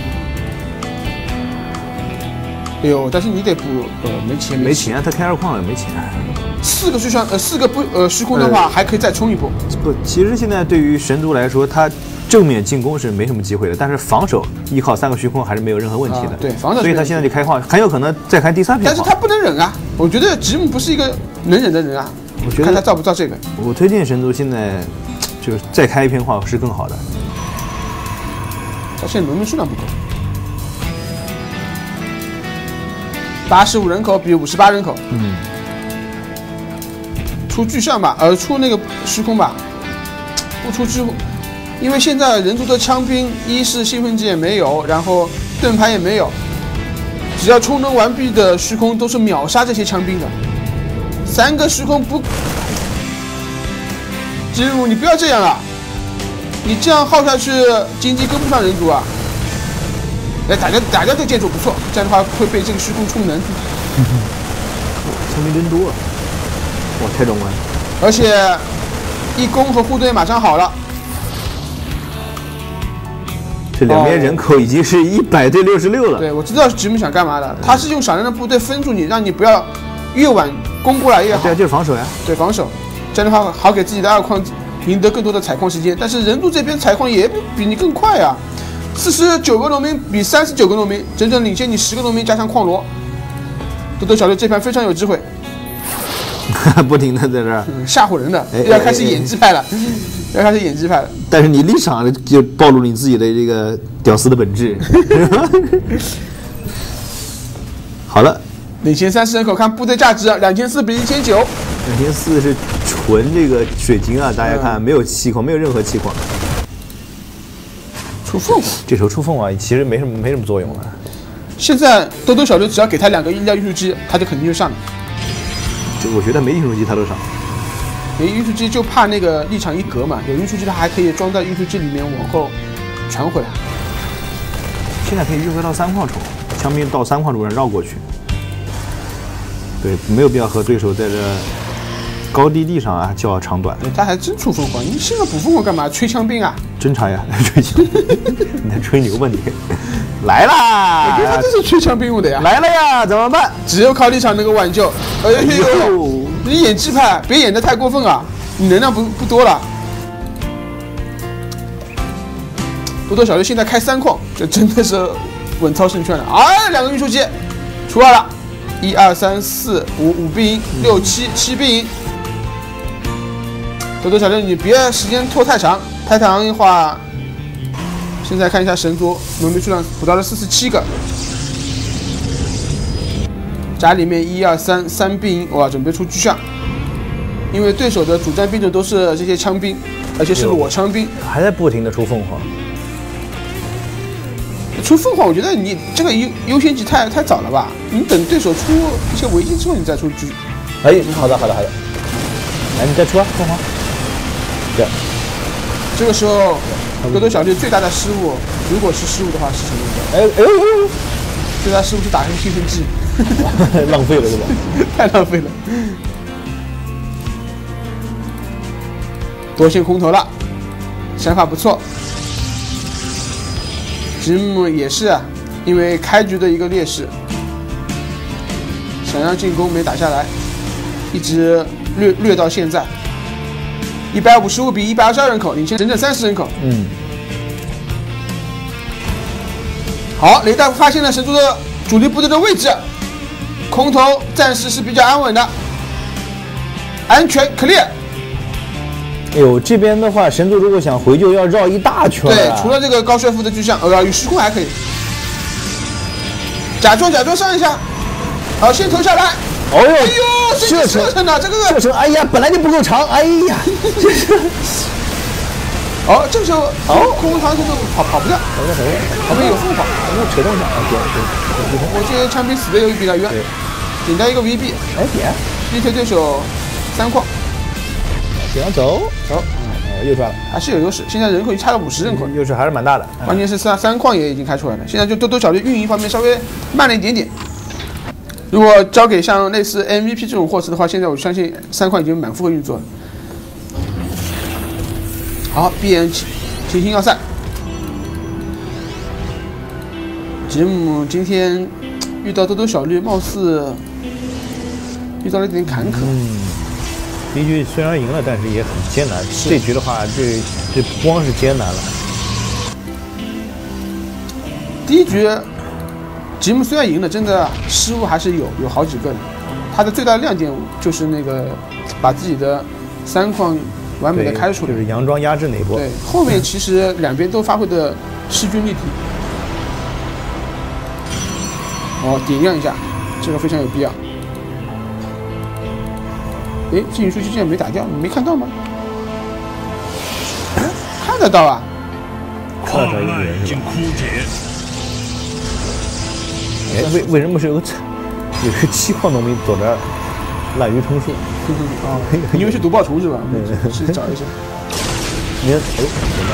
S1: 哎呦，但是你得补，呃，没钱，
S4: 没钱，他开二矿了，没钱。
S1: 四个虚双，呃，四个不，呃，虚空的话、呃、还可以再冲一波。
S4: 不，其实现在对于神族来说，他正面进攻是没什么机会的，但是防守依靠三个虚空还是没有任何问题的。
S1: 啊、对，防守。
S4: 所以他现在就开矿，很有可能再开第三片。
S1: 但是他不能忍啊！我觉得吉姆不是一个能忍的人啊。
S4: 我觉得
S1: 看他造不造这个。
S4: 我推荐神族现在就是再开一片矿是更好的。
S1: 他现在农民数量不够。八十五人口比五十八人口。
S4: 嗯。
S1: 出巨象吧，呃，出那个虚空吧，不出巨，因为现在人族的枪兵，一是兴奋剂也没有，然后盾牌也没有，只要充能完毕的虚空都是秒杀这些枪兵的。三个虚空不，吉姆，你不要这样了，你这样耗下去，经济跟不上人族啊。哎，打掉打掉这个建筑不错，这样的话会被这个虚空充能。
S4: 枪兵真多啊！哇，太壮观了！
S1: 而且义工和护队马上好了。
S4: 这两边人口已经是一百对六十六了。
S1: 对，我知道吉姆想干嘛的，他是用少量的部队分住你，让你不要越晚攻过来越好。
S4: 对啊，就是防守呀。
S1: 对，防守，这样的话好给自己的二矿赢得更多的采矿时间。但是人族这边采矿也比你更快啊，四十九个农民比三十九个农民，整整领先你十个农民加上矿罗。多多小队这盘非常有机会。
S4: 不停的在这儿、
S1: 嗯、吓唬人的，哎、要开始演技派了，哎、要开始演技派了。
S4: 但是你立场就暴露你自己的这个屌丝的本质。好了，
S1: 领先三十人口，看部队价值两千四比一千九，
S4: 两千四是纯这个水晶啊，大家看、嗯、没有气矿，没有任何气矿。
S1: 出凤凰，
S2: 这时候出凤凰其实没什么没什么作用了。
S1: 现在多多小队只要给他两个医疗运输机，他就肯定就上了。
S4: 我觉得没运输机他都上，
S1: 没运输机就怕那个立场一格嘛，有运输机他还可以装在运输机里面往后传回来。
S4: 现在可以运回到三矿处，枪兵到三矿处上绕过去。对，没有必要和对手在这高低地上啊较长短。
S1: 他还真出凤凰，你现在补凤凰干嘛？吹枪兵啊？
S4: 侦察呀，吹枪，你在吹牛吧你？来啦！
S1: 我觉得这是吹枪兵用的呀。
S4: 来了呀，怎么办？
S1: 只有靠立场能够挽救。哎呦，你演技派，别演得太过分啊！你能量不不多了。多多小队现在开三矿，这真的是稳操胜券了。哎，两个运输机，出二了，一二三四五五兵营，六七七兵营。多多小队，你别时间拖太长，太长的话。现在看一下神族农民数量补到了四十七个，家里面一二三三兵营，哇，准备出巨象，因为对手的主战兵种都是这些枪兵，而且是裸枪兵，
S2: 还在不停的出凤凰。
S1: 出凤凰，我觉得你这个优优先级太太早了吧？你等对手出一些围巾之后，你再出巨。
S2: 哎，好的好的好的，来你再出啊凤凰。对，
S1: 这个时候。多多小队最大的失误，如果是失误的话是什么？
S2: 哎哎呦！
S1: 最大失误是打开兴奋剂，
S2: 浪费了是吧？
S1: 太浪费了。多线空投了，想法不错。吉姆也是啊，因为开局的一个劣势，想要进攻没打下来，一直掠掠到现在。一百五十五比一百二十二人口，领先整整三十人口。
S2: 嗯。
S1: 好，雷大夫发现了神族的主力部队的位置，空投暂时是比较安稳的，安全 clear。
S4: 哎呦，这边的话，神族如果想回救，要绕一大圈、啊。
S1: 对，除了这个高帅富的巨像，呃，与时空还可以。假装假装上一下，好，先投下来。
S4: 哦呦，
S1: 哎呦，
S4: 射程
S1: 射程的这个
S4: 射程，哎呀，本来就不够长，哎呀，这是。
S1: 哦，这个时候哦，空空堂这个跑跑不掉，
S4: 跑不掉，跑不掉，
S1: 旁边有凤凰，
S4: 那扯动一下啊，点点点
S1: 我这些枪兵死的又比较冤，顶到一个 V B，
S4: 哎点，
S1: 逼退对手三矿，
S4: 点上走，走，哦又抓了，
S1: 还是有优势，现在人口已经差了五十人口，
S4: 优势还是蛮大的，
S1: 关键是三三矿也已经开出来了，现在就多多小绿运营方面稍微慢了一点点。如果交给像类似 M V P 这种货色的话，现在我相信三矿已经满负荷运作了。好，闭眼清新要塞。吉姆今天遇到多多小绿，貌似遇到了一点坎坷。
S4: 嗯，第一局虽然赢了，但是也很艰难。这局的话，这这不光是艰难了。
S1: 第一局，吉姆虽然赢了，真的失误还是有有好几个的。他的最大亮点就是那个把自己的三矿完美的开出来，
S4: 就是佯装压制那一波。
S1: 对，后面其实两边都发挥的势均力敌。哦，点亮一下，这个非常有必要。哎，进行数据竟然没打掉，你没看到吗？看得到啊！
S4: 看得到一个人是吧？哎，为为什么是有个有个七矿农民躲着滥竽充数？
S1: 啊，因为是毒爆虫是吧？是找一下。
S4: 你看，哎，怎么？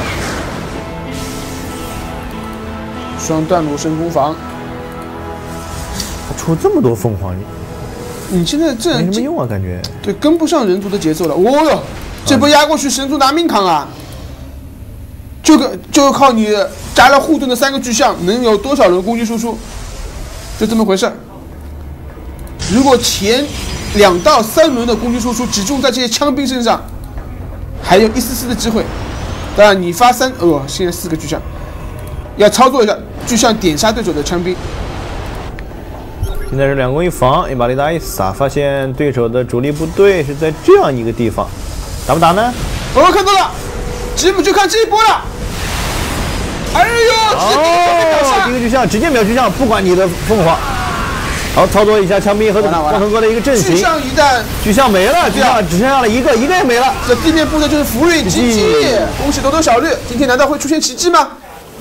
S1: 双断路升攻防，
S4: 他出这么多凤凰，
S1: 你现在这
S4: 没什么用啊，感觉。
S1: 对，跟不上人族的节奏了。哦哟，这波压过去，神族拿命扛啊！就个就靠你加了护盾的三个巨像，能有多少轮攻击输出？就这么回事儿。如果前两到三轮的攻击输出只重在这些枪兵身上，还有一丝丝的机会。当然，你发三，哦，现在四个巨像，要操作一下巨像点杀对手的枪兵。
S4: 现在是两攻一防，一把雷达一撒，发现对手的主力部队是在这样一个地方，打不打呢？
S1: 我、哦、看到了，吉姆就看这一波了。哎呦！
S4: 哦，第一个巨像直接秒巨像，不管你的凤凰。好，操作一下枪兵和光头哥的一个阵型。
S1: 巨像一旦
S4: 巨像没了，巨像只剩下了一个，一个也没了。
S1: 这地面部队就是福瑞奇迹，恭喜多多小绿，今天难道会出现奇迹吗？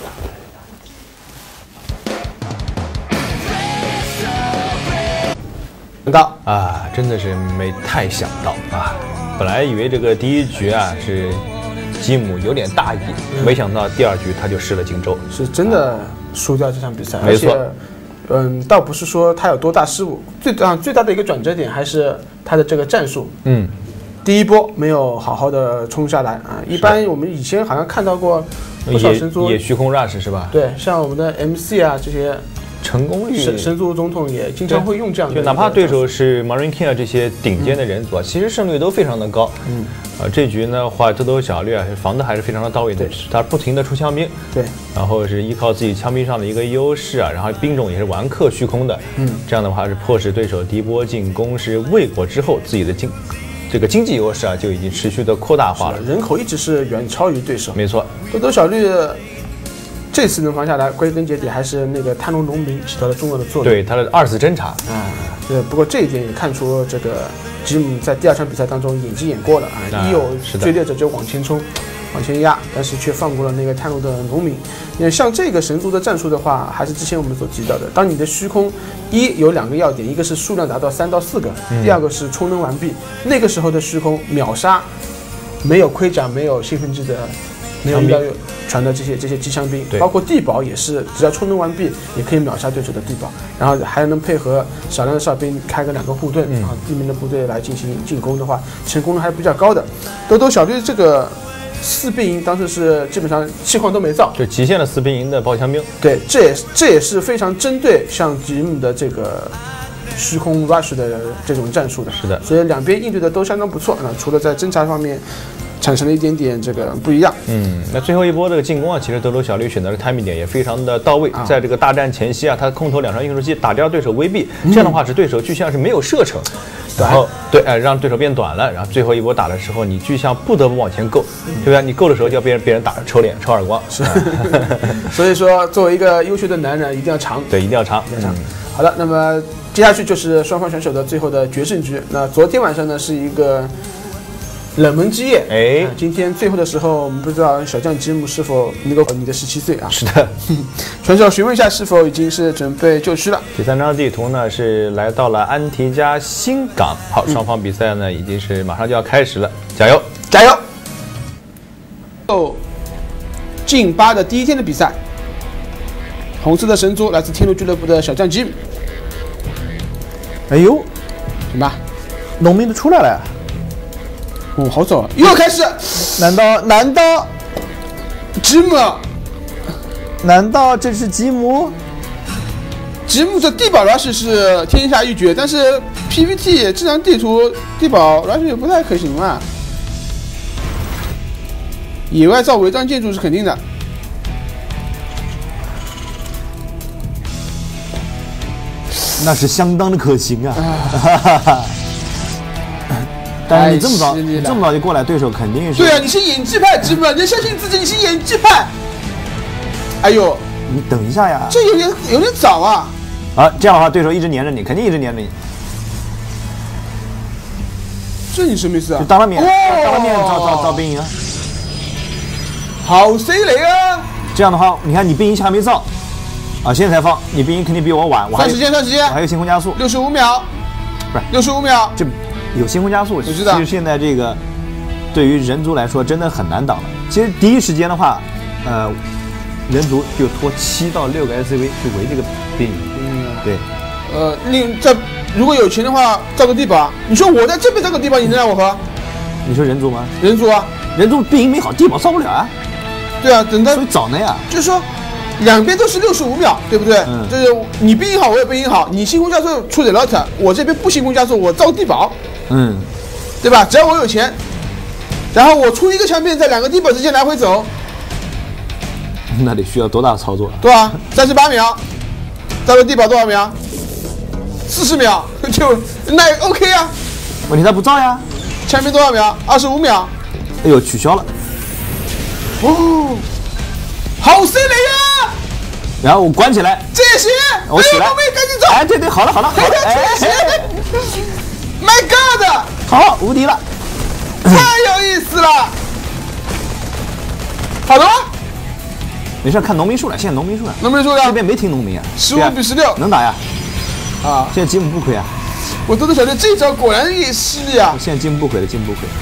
S1: 想到
S2: 啊，真的是没太想到啊！本来以为这个第一局啊是吉姆有点大意，嗯、没想到第二局他就失了荆州，
S1: 是真的输掉这场比赛。
S2: 没错，
S1: 嗯，倒不是说他有多大失误，最大最大的一个转折点还是他的这个战术。
S2: 嗯，
S1: 第一波没有好好的冲下来啊！一般我们以前好像看到过不少神族
S2: 也虚空 rush 是吧？
S1: 对，像我们的 M C 啊这些。
S2: 成功率，
S1: 神神族总统也经常会用这样的，
S2: 就哪怕对手是 Marine King 啊这些顶尖的人族啊，嗯、其实胜率都非常的高。
S1: 嗯，
S2: 啊，这局呢话多多小绿啊，防的还是非常的到位的，他不停的出枪兵，
S1: 对，
S2: 然后是依靠自己枪兵上的一个优势啊，然后兵种也是完克虚空的，
S1: 嗯，
S2: 这样的话是迫使对手第一波进攻是未果之后自己的经这个经济优势啊就已经持续的扩大化了，
S1: 人口一直是远超于对手，
S2: 没错，
S1: 多多小绿。这次能防下来，归根结底还是那个探龙农民起到了重要的作用。
S2: 对他的二次侦查
S1: 啊，对。不过这一点也看出这个吉姆在第二场比赛当中演技演过了啊，
S2: 啊
S1: 一有追猎者就往前冲，往前压，但是却放过了那个探龙的农民。因为像这个神族的战术的话，还是之前我们所提到的，当你的虚空一有两个要点，一个是数量达到三到四个，
S2: 嗯、
S1: 第二个是充能完毕，那个时候的虚空秒杀，没有盔甲，没有兴奋剂的。没有遇到传的这些这些机枪兵，包括地堡也是，只要充能完毕，也可以秒杀对手的地堡，然后还能配合少量的哨兵开个两个护盾，
S2: 嗯、
S1: 啊，地面的部队来进行进攻的话，成功率还是比较高的。多多小绿这个四兵营当时是基本上气矿都没造，
S2: 就极限了四兵营的爆枪兵。
S1: 对，这也这也是非常针对像吉姆的这个虚空 rush 的这种战术的。
S2: 是的，
S1: 所以两边应对的都相当不错。那除了在侦察方面。 产生了一点点这个不一样。
S2: 嗯，那最后一波这个进攻啊，其实德州小绿选择的 timing 点也非常的到位，在这个大战前夕啊，他空投两条运输机打掉对手威臂，这样的话使对手巨象是没有射程，然后对，哎，让对手变短了，然后最后一波打的时候，你巨象不得不往前够，对吧？你够的时候就要被人别人打抽脸、抽耳光。
S1: 是，所以说作为一个优秀的男人，一定要长，
S2: 对，一定要长，
S1: 一定要长。好的，那么接下去就是双方选手的最后的决胜局。那昨天晚上呢是一个冷门之夜，
S2: 哎、
S1: 啊，今天最后的时候，我们不知道小将吉姆是否能够你的十七岁啊？
S2: 是的，
S1: 选手询问一下是否已经是准备就绪了。
S2: 第三张地图呢是来到了安提加新港，好，双方比赛呢已经是马上就要开始了，加油，
S1: 加油！哦，进八的第一天的比赛，红色的神族来自天路俱乐部的小将吉姆，
S4: 哎呦，
S1: 什么？
S4: 农民都出来了。
S1: 哦，好早，又要开始？
S4: 难道难道
S1: 吉姆？
S4: 难道这是吉姆？
S1: 吉姆的地堡 rush 是天下一绝，但是 P V T 这张地图地堡 rush 也不太可行啊。野外造违章建筑是肯定的。
S4: 那是相当的可行啊！啊但是你这么早，你这么早就过来，对手肯定是。
S1: 对啊，你是演技派，吉姆，你要相信自己，你是演技派。哎呦，
S4: 你等一下呀，
S1: 这有点有点早啊！
S4: 啊，这样的话，对手一直黏着你，肯定一直黏着你。
S1: 这你什么意思啊？
S4: 就当了面，哦、当了面招招招兵营啊！
S1: 好 C 雷啊！
S4: 这样的话，你看你兵营还没造，啊，现在才放，你兵营肯定比我晚。我还
S1: 算时间，算时间，
S4: 我还有星空加速，
S1: 六十五秒，
S4: 不是
S1: 六十五秒，
S4: 这。有星空加速，
S1: 我知道。
S4: 其实现在这个对于人族来说真的很难挡了。其实第一时间的话，呃，人族就拖七到六个 S C V 去围这个兵营。嗯，对。
S1: 呃，另在如果有钱的话，造个地堡。你说我在这边造个地堡，你能让我和？
S4: 你说人族吗？
S1: 人族啊，
S4: 人族兵营没好，地堡造不了啊。
S1: 对啊，等到
S4: 所以早呢呀。
S1: 就是说。两边都是六十五秒，对不对？嗯，就是你兵营好，我也兵营好。你星空加速出 delta， 我这边不星空加速，我造地堡，
S4: 嗯，
S1: 对吧？只要我有钱，然后我出一个枪片，在两个地堡之间来回走，
S4: 那得需要多大的操作？
S1: 对啊，三十八秒，造个地堡多少秒？四十秒，就那 OK 啊。
S4: 问题他不造呀。
S1: 枪片多少秒？二十五秒。
S4: 哎呦，取消了。
S1: 哦。好 C 雷呀！
S4: 然后我关起来，
S1: 这也行。
S4: 我起来，
S1: 我们赶紧走。
S4: 哎，对对，好了好了好了，
S1: 哎哎 ，My God！
S4: 好，无敌了，
S1: 太有意思了。好的吗？
S4: 没事，看农民数了，现在农民数了，
S1: 农民数了，
S4: 这边没停农民啊，
S1: 十五比十六，
S4: 能打呀。
S1: 啊，
S4: 现在吉姆不亏啊。
S1: 我都都晓得这招果然也犀利啊。
S4: 现在吉姆不亏了，吉姆不亏。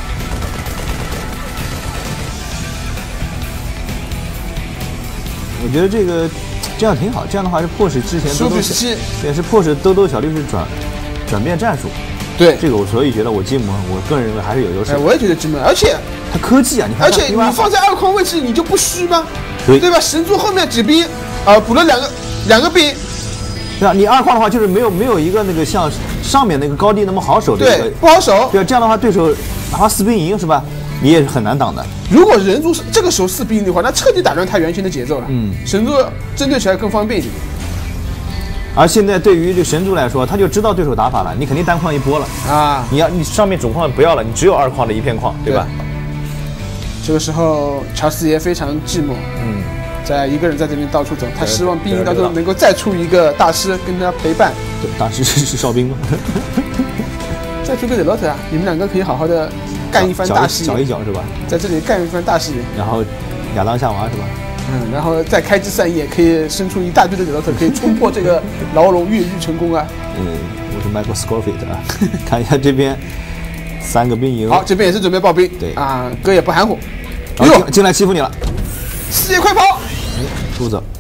S4: 我觉得这个这样挺好，这样的话是迫使之前
S1: 十五比十七，
S4: 也是迫使兜兜小绿是转转变战术。
S1: 对，
S4: 这个我所以觉得我吉姆，我个人认为还是有优势。
S1: 哎，我也觉得吉姆，而且
S4: 他科技啊，你看，
S1: 而且你放在二框位置，你就不虚吗？
S4: 对，
S1: 对吧？神族后面几兵，啊，补了两个两个兵。
S4: 对啊，你二框的话就是没有没有一个那个像上面那个高地那么好守的，
S1: 对，不好守。
S4: 对啊，这样的话对手哪怕四兵营是吧？你也是很难挡的。
S1: 如果人族这个时候四兵的话，那彻底打乱他原先的节奏了。嗯，神族针对起来更方便一点。
S4: 而现在对于这个神族来说，他就知道对手打法了，你肯定单框一波了啊！你要你上面主框不要了，你只有二框的一片框，对吧？
S1: 对，这个时候乔斯爷非常寂寞，嗯，在一个人在这边到处走，他希望兵营当中能够再出一个大师跟他陪伴。
S4: 对，大师是哨兵吗？
S1: 再出个 delta 啊，你们两个可以好好的干一番大事业，
S4: 搅一搅是吧？
S1: 在这里干一番大事业，
S4: 然后亚当夏娃是吧？
S1: 嗯，然后再开枝散叶，可以生出一大堆的 delta， 可以冲破这个牢笼越狱成功啊！
S4: 嗯，我是 Michael Scofield 啊，看一下这边三个兵营。
S1: 好，这边也是准备爆兵。
S4: 对
S1: 啊，哥也不含糊。
S4: 哎呦，进来欺负你了！
S1: 四爷快跑！
S4: 出走。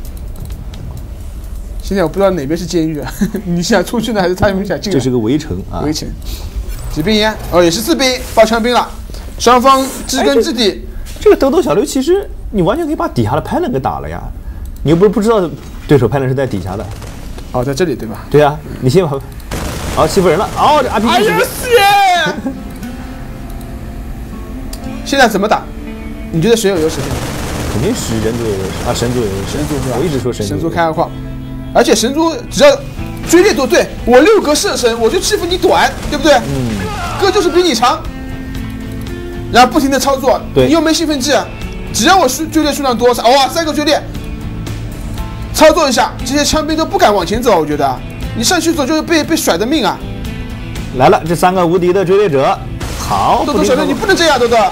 S1: 现在我不知道哪边是监狱啊？你想出去呢，还是他们想进来？
S4: 这是个围城啊！
S1: 围城。几兵营？哦，也是四兵，爆枪兵了。双方知根知底。
S4: 哎、这, 这个兜兜小刘其实。你完全可以把底下的拍人给打了呀！你又不是不知道对手拍人是在底下的。
S1: 哦，在这里对吧？
S4: 对呀，你先把，好欺负人了。哦，这 R P G
S1: 哎呀， 现在怎么打？你觉得谁有优势？
S4: 肯定是人族有优势啊，神族有优势。
S1: 神族是吧？
S4: 我一直说神族。
S1: 神族开二矿，而且神族只要追猎多对，我六格射程，我就欺负你短，对不对？
S4: 嗯。
S1: 哥就是比你长，然后不停的操作，
S4: 对，
S1: 你又没兴奋剂，只要我数追猎数量多，哇，三个追猎，操作一下，这些枪兵都不敢往前走，我觉得你上去走就是被被甩的命啊！
S4: 来了，这三个无敌的追猎者，好，
S1: 豆豆小队你不能这样，豆豆。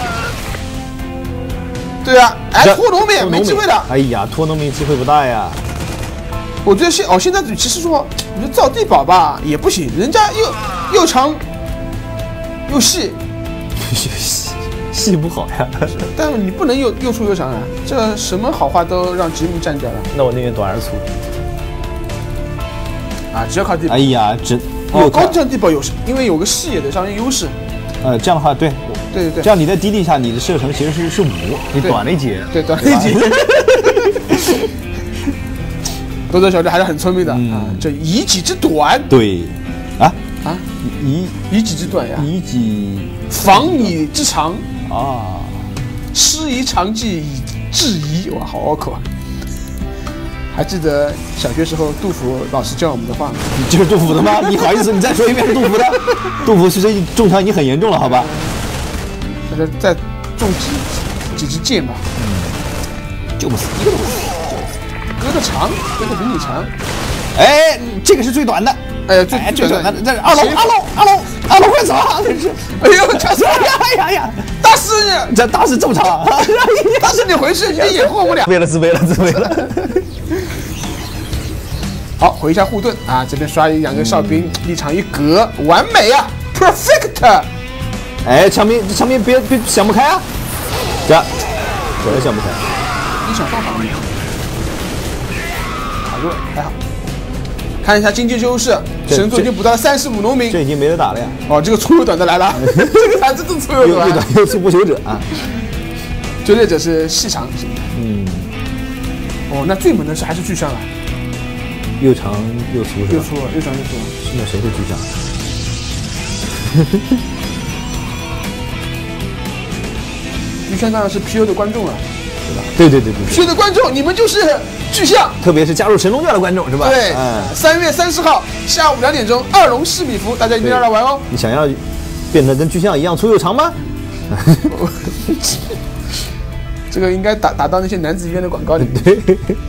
S1: 对啊，哎，拖农民没机会的。
S4: 哎呀，拖农民机会不大呀。
S1: 我觉得现哦，现在其实说，我觉得造地堡吧也不行，人家又又长又细，
S4: 细细不好呀。
S1: 但是你不能又又粗又长啊，这什么好话都让吉姆占掉了。
S4: 那我宁愿短而粗。
S1: 啊，只要靠地堡。
S4: 哎呀，只
S1: 哦，高地上地堡有，因为有个视野的上面优势。
S4: 呃，这样的话，对，
S1: 对对对，
S4: 这样你在低地下，你的射程其实是是五，你短了一截，
S1: 对，短了一截。多多小队还是很聪明的啊，这以己之短，
S4: 对，啊
S1: 啊，
S4: 以
S1: 以己之短呀，
S4: 以己
S1: 防你之长
S4: 啊，
S1: 师夷长技以制夷，哇，好拗口啊！还记得小学时候杜甫老师教我们的话吗？
S4: 你就是杜甫的吗？你好意思？你再说一遍是杜甫的？杜甫其实中枪已经很严重了，好吧？
S1: 那就再中几几支箭吧。
S4: 嗯，救不死，一个都不死。
S1: 割的长，割的比你长。
S4: 哎，这个是最短的。
S1: 哎，最
S4: 最短的，这是二楼，二楼，二楼，二楼，快走啊！这是，
S1: 哎呦，大师，
S4: 哎呀呀，
S1: 大师你，
S4: 这大师这么长，
S1: 大师你回去，你掩护不了。
S4: 自卑了，自卑了，自卑了。
S1: 好，回一下护盾啊！这边刷一两个哨兵，立场一格，完美啊 ，perfect。
S4: 哎，枪兵，这枪兵别别想不开啊！这，果然想不开。
S1: 你想放法没有？卡住了，还好。看一下经济优势，神族已经补到了三十五农民，
S4: 这已经没得打了呀！
S1: 哦，这个粗又短的来了，这个才真正粗又短，
S4: 又短又粗不朽者啊！
S1: 追猎者是细长型的，
S4: 嗯，
S1: 哦，那最猛的是还是巨象啊，
S4: 又长又粗是吧？
S1: 又粗又长又粗，
S4: 那谁是巨象？
S1: 巨象当然是 P U 的观众了，
S4: 是吧？对对对对
S1: ，P U 的观众，你们就是巨象，
S4: 特别是加入神龙教的观众是吧？
S1: 对，三月三十号下午两点钟，二龙市米服，大家一定要来玩哦。
S4: 你想要变得跟巨象一样粗又长吗？
S1: 这个应该打打到那些男子医院的广告里面。
S4: 对，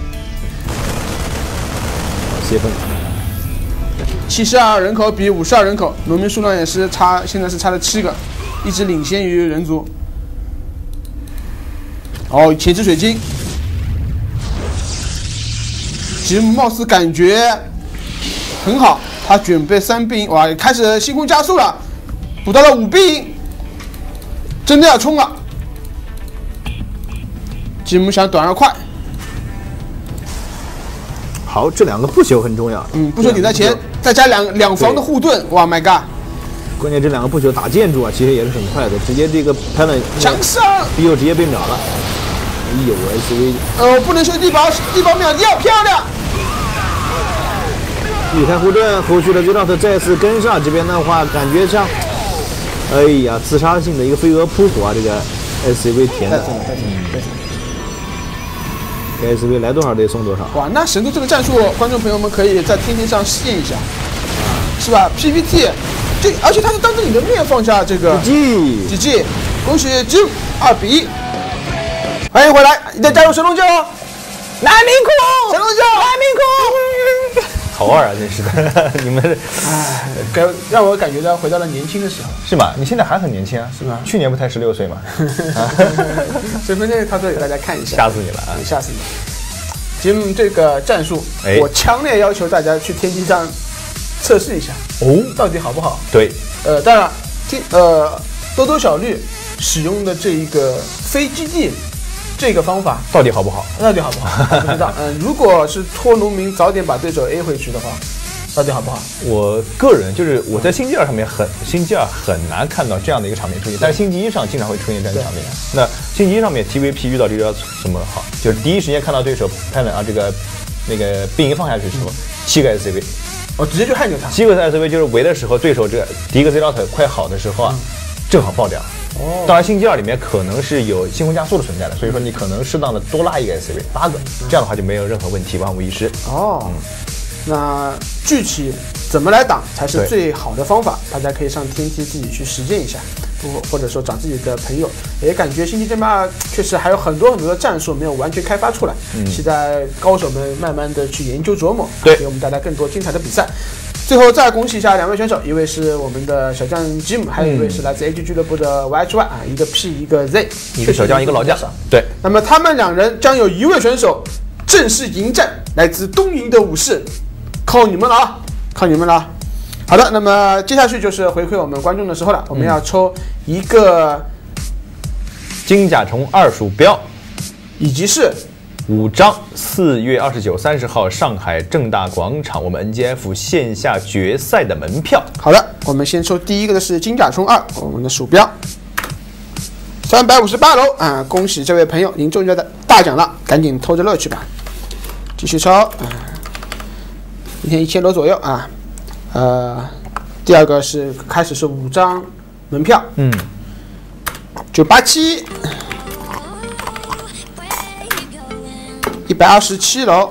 S4: 泄愤。
S1: 七十二人口比五十二人口，农民数量也是差，现在是差了七个，一直领先于人族。哦，前置水晶，吉姆貌似感觉很好，他准备三兵，哇，开始星空加速了，补到了五兵，真的要冲了。吉姆想短而快。
S4: 好，这两个不朽很重要。
S1: 嗯，不朽顶在前，再加两两防的护盾，哇 ，My God！
S4: 关键这两个不朽打建筑啊，其实也是很快的，直接这个拍了
S1: 强上，
S4: 比友直接被秒了。哎呦 ，S V！
S1: 呃，不能说地堡，地堡秒掉，漂亮！
S4: 避开护盾，后续的 Zealot 再次跟上，这边的话感觉像，哎呀，自杀性的一个飞蛾扑火啊，这个 S V 填的。
S1: 再送，再送，再送。
S4: 给 S V 来多少得送多少。
S1: 哇，那神族这个战术，观众朋友们可以在天天上试验一下，是吧 ？P P T， 这而且他是当着你的面放下这个
S4: G
S1: G G， 恭喜 Jim 二比一，欢迎回来，你再加入神龙教哦，
S4: 南明窟，
S1: 神龙教，
S4: 南明窟，
S2: 好玩啊，真是的，你们，
S1: 哎，给让我感觉到回到了年轻的时候，
S2: 是吗？你现在还很年轻啊，
S1: 是吗？
S2: 去年不才十六岁吗？
S1: 身份证操作给大家看一下，
S2: 吓死你了啊！
S1: 吓死你！吉姆这个战术，
S2: 哎，
S1: 我强烈要求大家去天梯上测试一下
S2: 哦，
S1: 到底好不好？
S2: 对，
S1: 呃，当然，天呃多多小绿使用的这一个非基地这个方法
S2: 到底好不好？
S1: 到底好不好？不知道。嗯、呃，如果是拖农民早点把对手 A 回去的话，到底好不好？
S2: 我个人就是我在星际二上面很星际二很难看到这样的一个场面出现，但是星际一上经常会出现这样的场面。那星际一上面 T V P 遇到这个要怎么好？就是第一时间看到对手拍冷啊这个那个兵营放下去的时候，嗯、七个 S C V，
S1: 哦，直接就焊住他。
S2: 七个 S C V 就是围的时候，对手这个第一个 Zealot 快好的时候啊，嗯、正好爆掉。 哦，当然新机二里面可能是有星空加速的存在的，所以说你可能适当的多拉一个 S C V 八个，这样的话就没有任何问题，万无一失。
S1: 哦，嗯、那具体怎么来挡才是最好的方法？大家可以上天梯自己去实践一下。或者说找自己的朋友，也感觉星际争霸二确实还有很多很多的战术没有完全开发出来，嗯、期待高手们慢慢的去研究琢磨，
S2: 对，
S1: 给我们带来更多精彩的比赛。最后再恭喜一下两位选手，一位是我们的小将 Jim， 还有一位是来自 A G 俱乐部的 Y H Y 啊，一个 P 一个 Z，
S2: 一个小将一个老将。对，
S1: 那么他们两人将有一位选手正式迎战来自东瀛的武士，靠你们了啊，靠你们了啊！好的，那么接下去就是回馈我们观众的时候了，我们要抽一个
S2: 金甲虫二鼠标，
S1: 以及是
S2: 五张四月二十九、三十号上海正大广场我们 N G F 线下决赛的门票。
S1: 好的，我们先抽第一个的是金甲虫二，我们的鼠标三百五十八楼啊！恭喜这位朋友，您中奖的大奖了，赶紧偷着乐趣吧。继续抽，啊，今天一千楼左右啊。呃，第二个是开始是五张门票，
S2: 嗯，
S1: 九八七，一百二十七楼，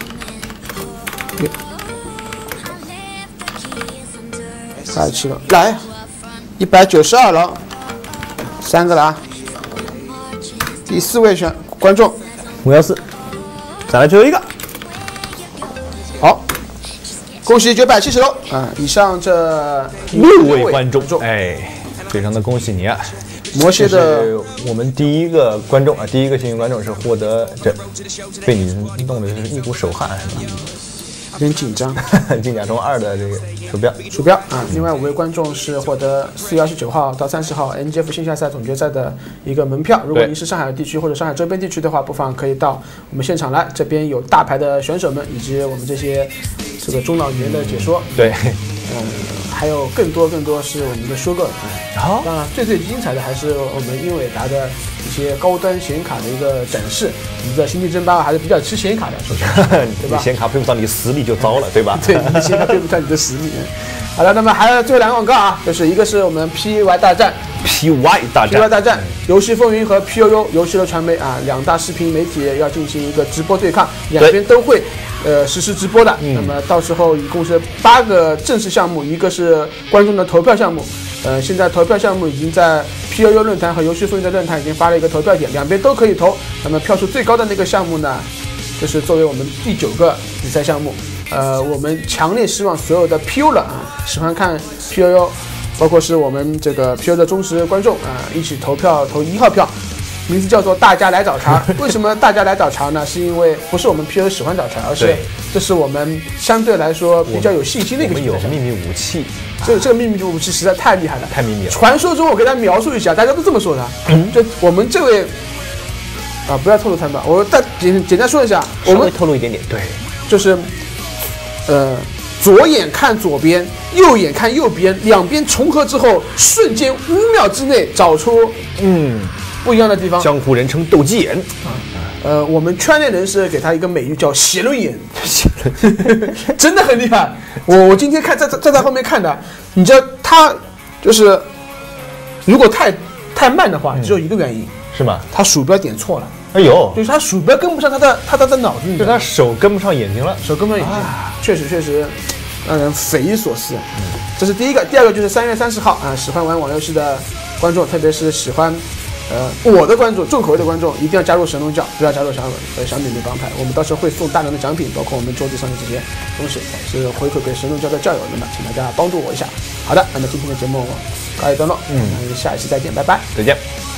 S1: 二十七楼来，一百九十二楼，三个了啊。第四位选观众
S2: 五幺四，再来最后一个，
S1: 好。恭喜九百七十楼啊！以上这
S2: 六位观众，哎，非常的恭喜你啊！
S1: 魔蝎的
S2: 我们第一个观众啊，第一个幸运观众是获得这，被你弄的是一股手汗，是吧？
S1: 有点紧张。
S2: 金甲虫二的这个鼠标，
S1: 鼠标啊！另外五位观众是获得四月二十九号到三十号 N G F 线下赛总决赛的一个门票。如果您是上海地区或者上海周边地区的话，不妨可以到我们现场来，这边有大牌的选手们以及我们这些这个中老年的解说。
S2: 对，
S1: 嗯，还有更多更多是我们的说个。
S2: 好，
S1: 当然最最精彩的还是我们英伟达的一些高端显卡的一个展示。你的星际争霸还是比较吃显卡的，说实话，对吧？
S2: 显卡配不上你实力就糟了，对吧？
S1: 对，你的显卡配不上你的实力。好了，那么还有最后两个广告啊，就是一个是我们 P Y 大战
S2: ，P Y 大战
S1: ，P Y 大战，游戏风云和 P O U 游戏的传媒啊，两大视频媒体要进行一个直播对抗，两边都会呃实时直播的。嗯、那么到时候一共是八个正式项目，一个是观众的投票项目。呃，现在投票项目已经在 P O U 论坛和游戏风云的论坛已经发了一个投票点，两边都可以投。那么票数最高的那个项目呢，就是作为我们第九个比赛项目。呃，我们强烈希望所有的 P O 了啊，喜欢看 P O U， 包括是我们这个 P O 的忠实观众啊，一起投票投一号票。名字叫做大家来找茬。为什么大家来找茬呢？是因为不是我们 P O 喜欢找茬，而是这是我们相对来说比较有信心的一个。
S2: 我们有秘密武器，
S1: 这个这个秘密武器实在太厉害了，
S2: 太秘密了。
S1: 传说中我给大家描述一下，大家都这么说的。嗯，就我们这位啊，不要透露太多，我再简简单说一下，我们
S2: 透露一点点，对，
S1: 就是呃。左眼看左边，右眼看右边，两边重合之后，瞬间五秒之内找出
S2: 嗯
S1: 不一样的地方。
S2: 江湖人称斗鸡眼
S1: 啊，呃，我们圈内人士给他一个美誉叫邪轮眼，真的很厉害。我我今天看在在在后面看的，你知道他就是如果太太慢的话，只有一个原因，
S2: 是吗？
S1: 他鼠标点错了。
S2: 哎呦，
S1: 就是他鼠标跟不上他的他的脑子，
S2: 就是他手跟不上眼睛了，
S1: 手跟不上眼睛，啊、确实确实让人匪夷所思。嗯，这是第一个，第二个就是三月三十号啊，喜欢玩网游戏的观众，特别是喜欢呃我的观众，重口味的观众，一定要加入神龙教，不要加入小呃小美眉帮派。我们到时候会送大量的奖品，包括我们桌子上的这些东西，是回馈给神龙教的教友们的，请大家帮助我一下。好的，那么今天的节目告一段落，嗯，下一期再见，拜拜，
S2: 再见。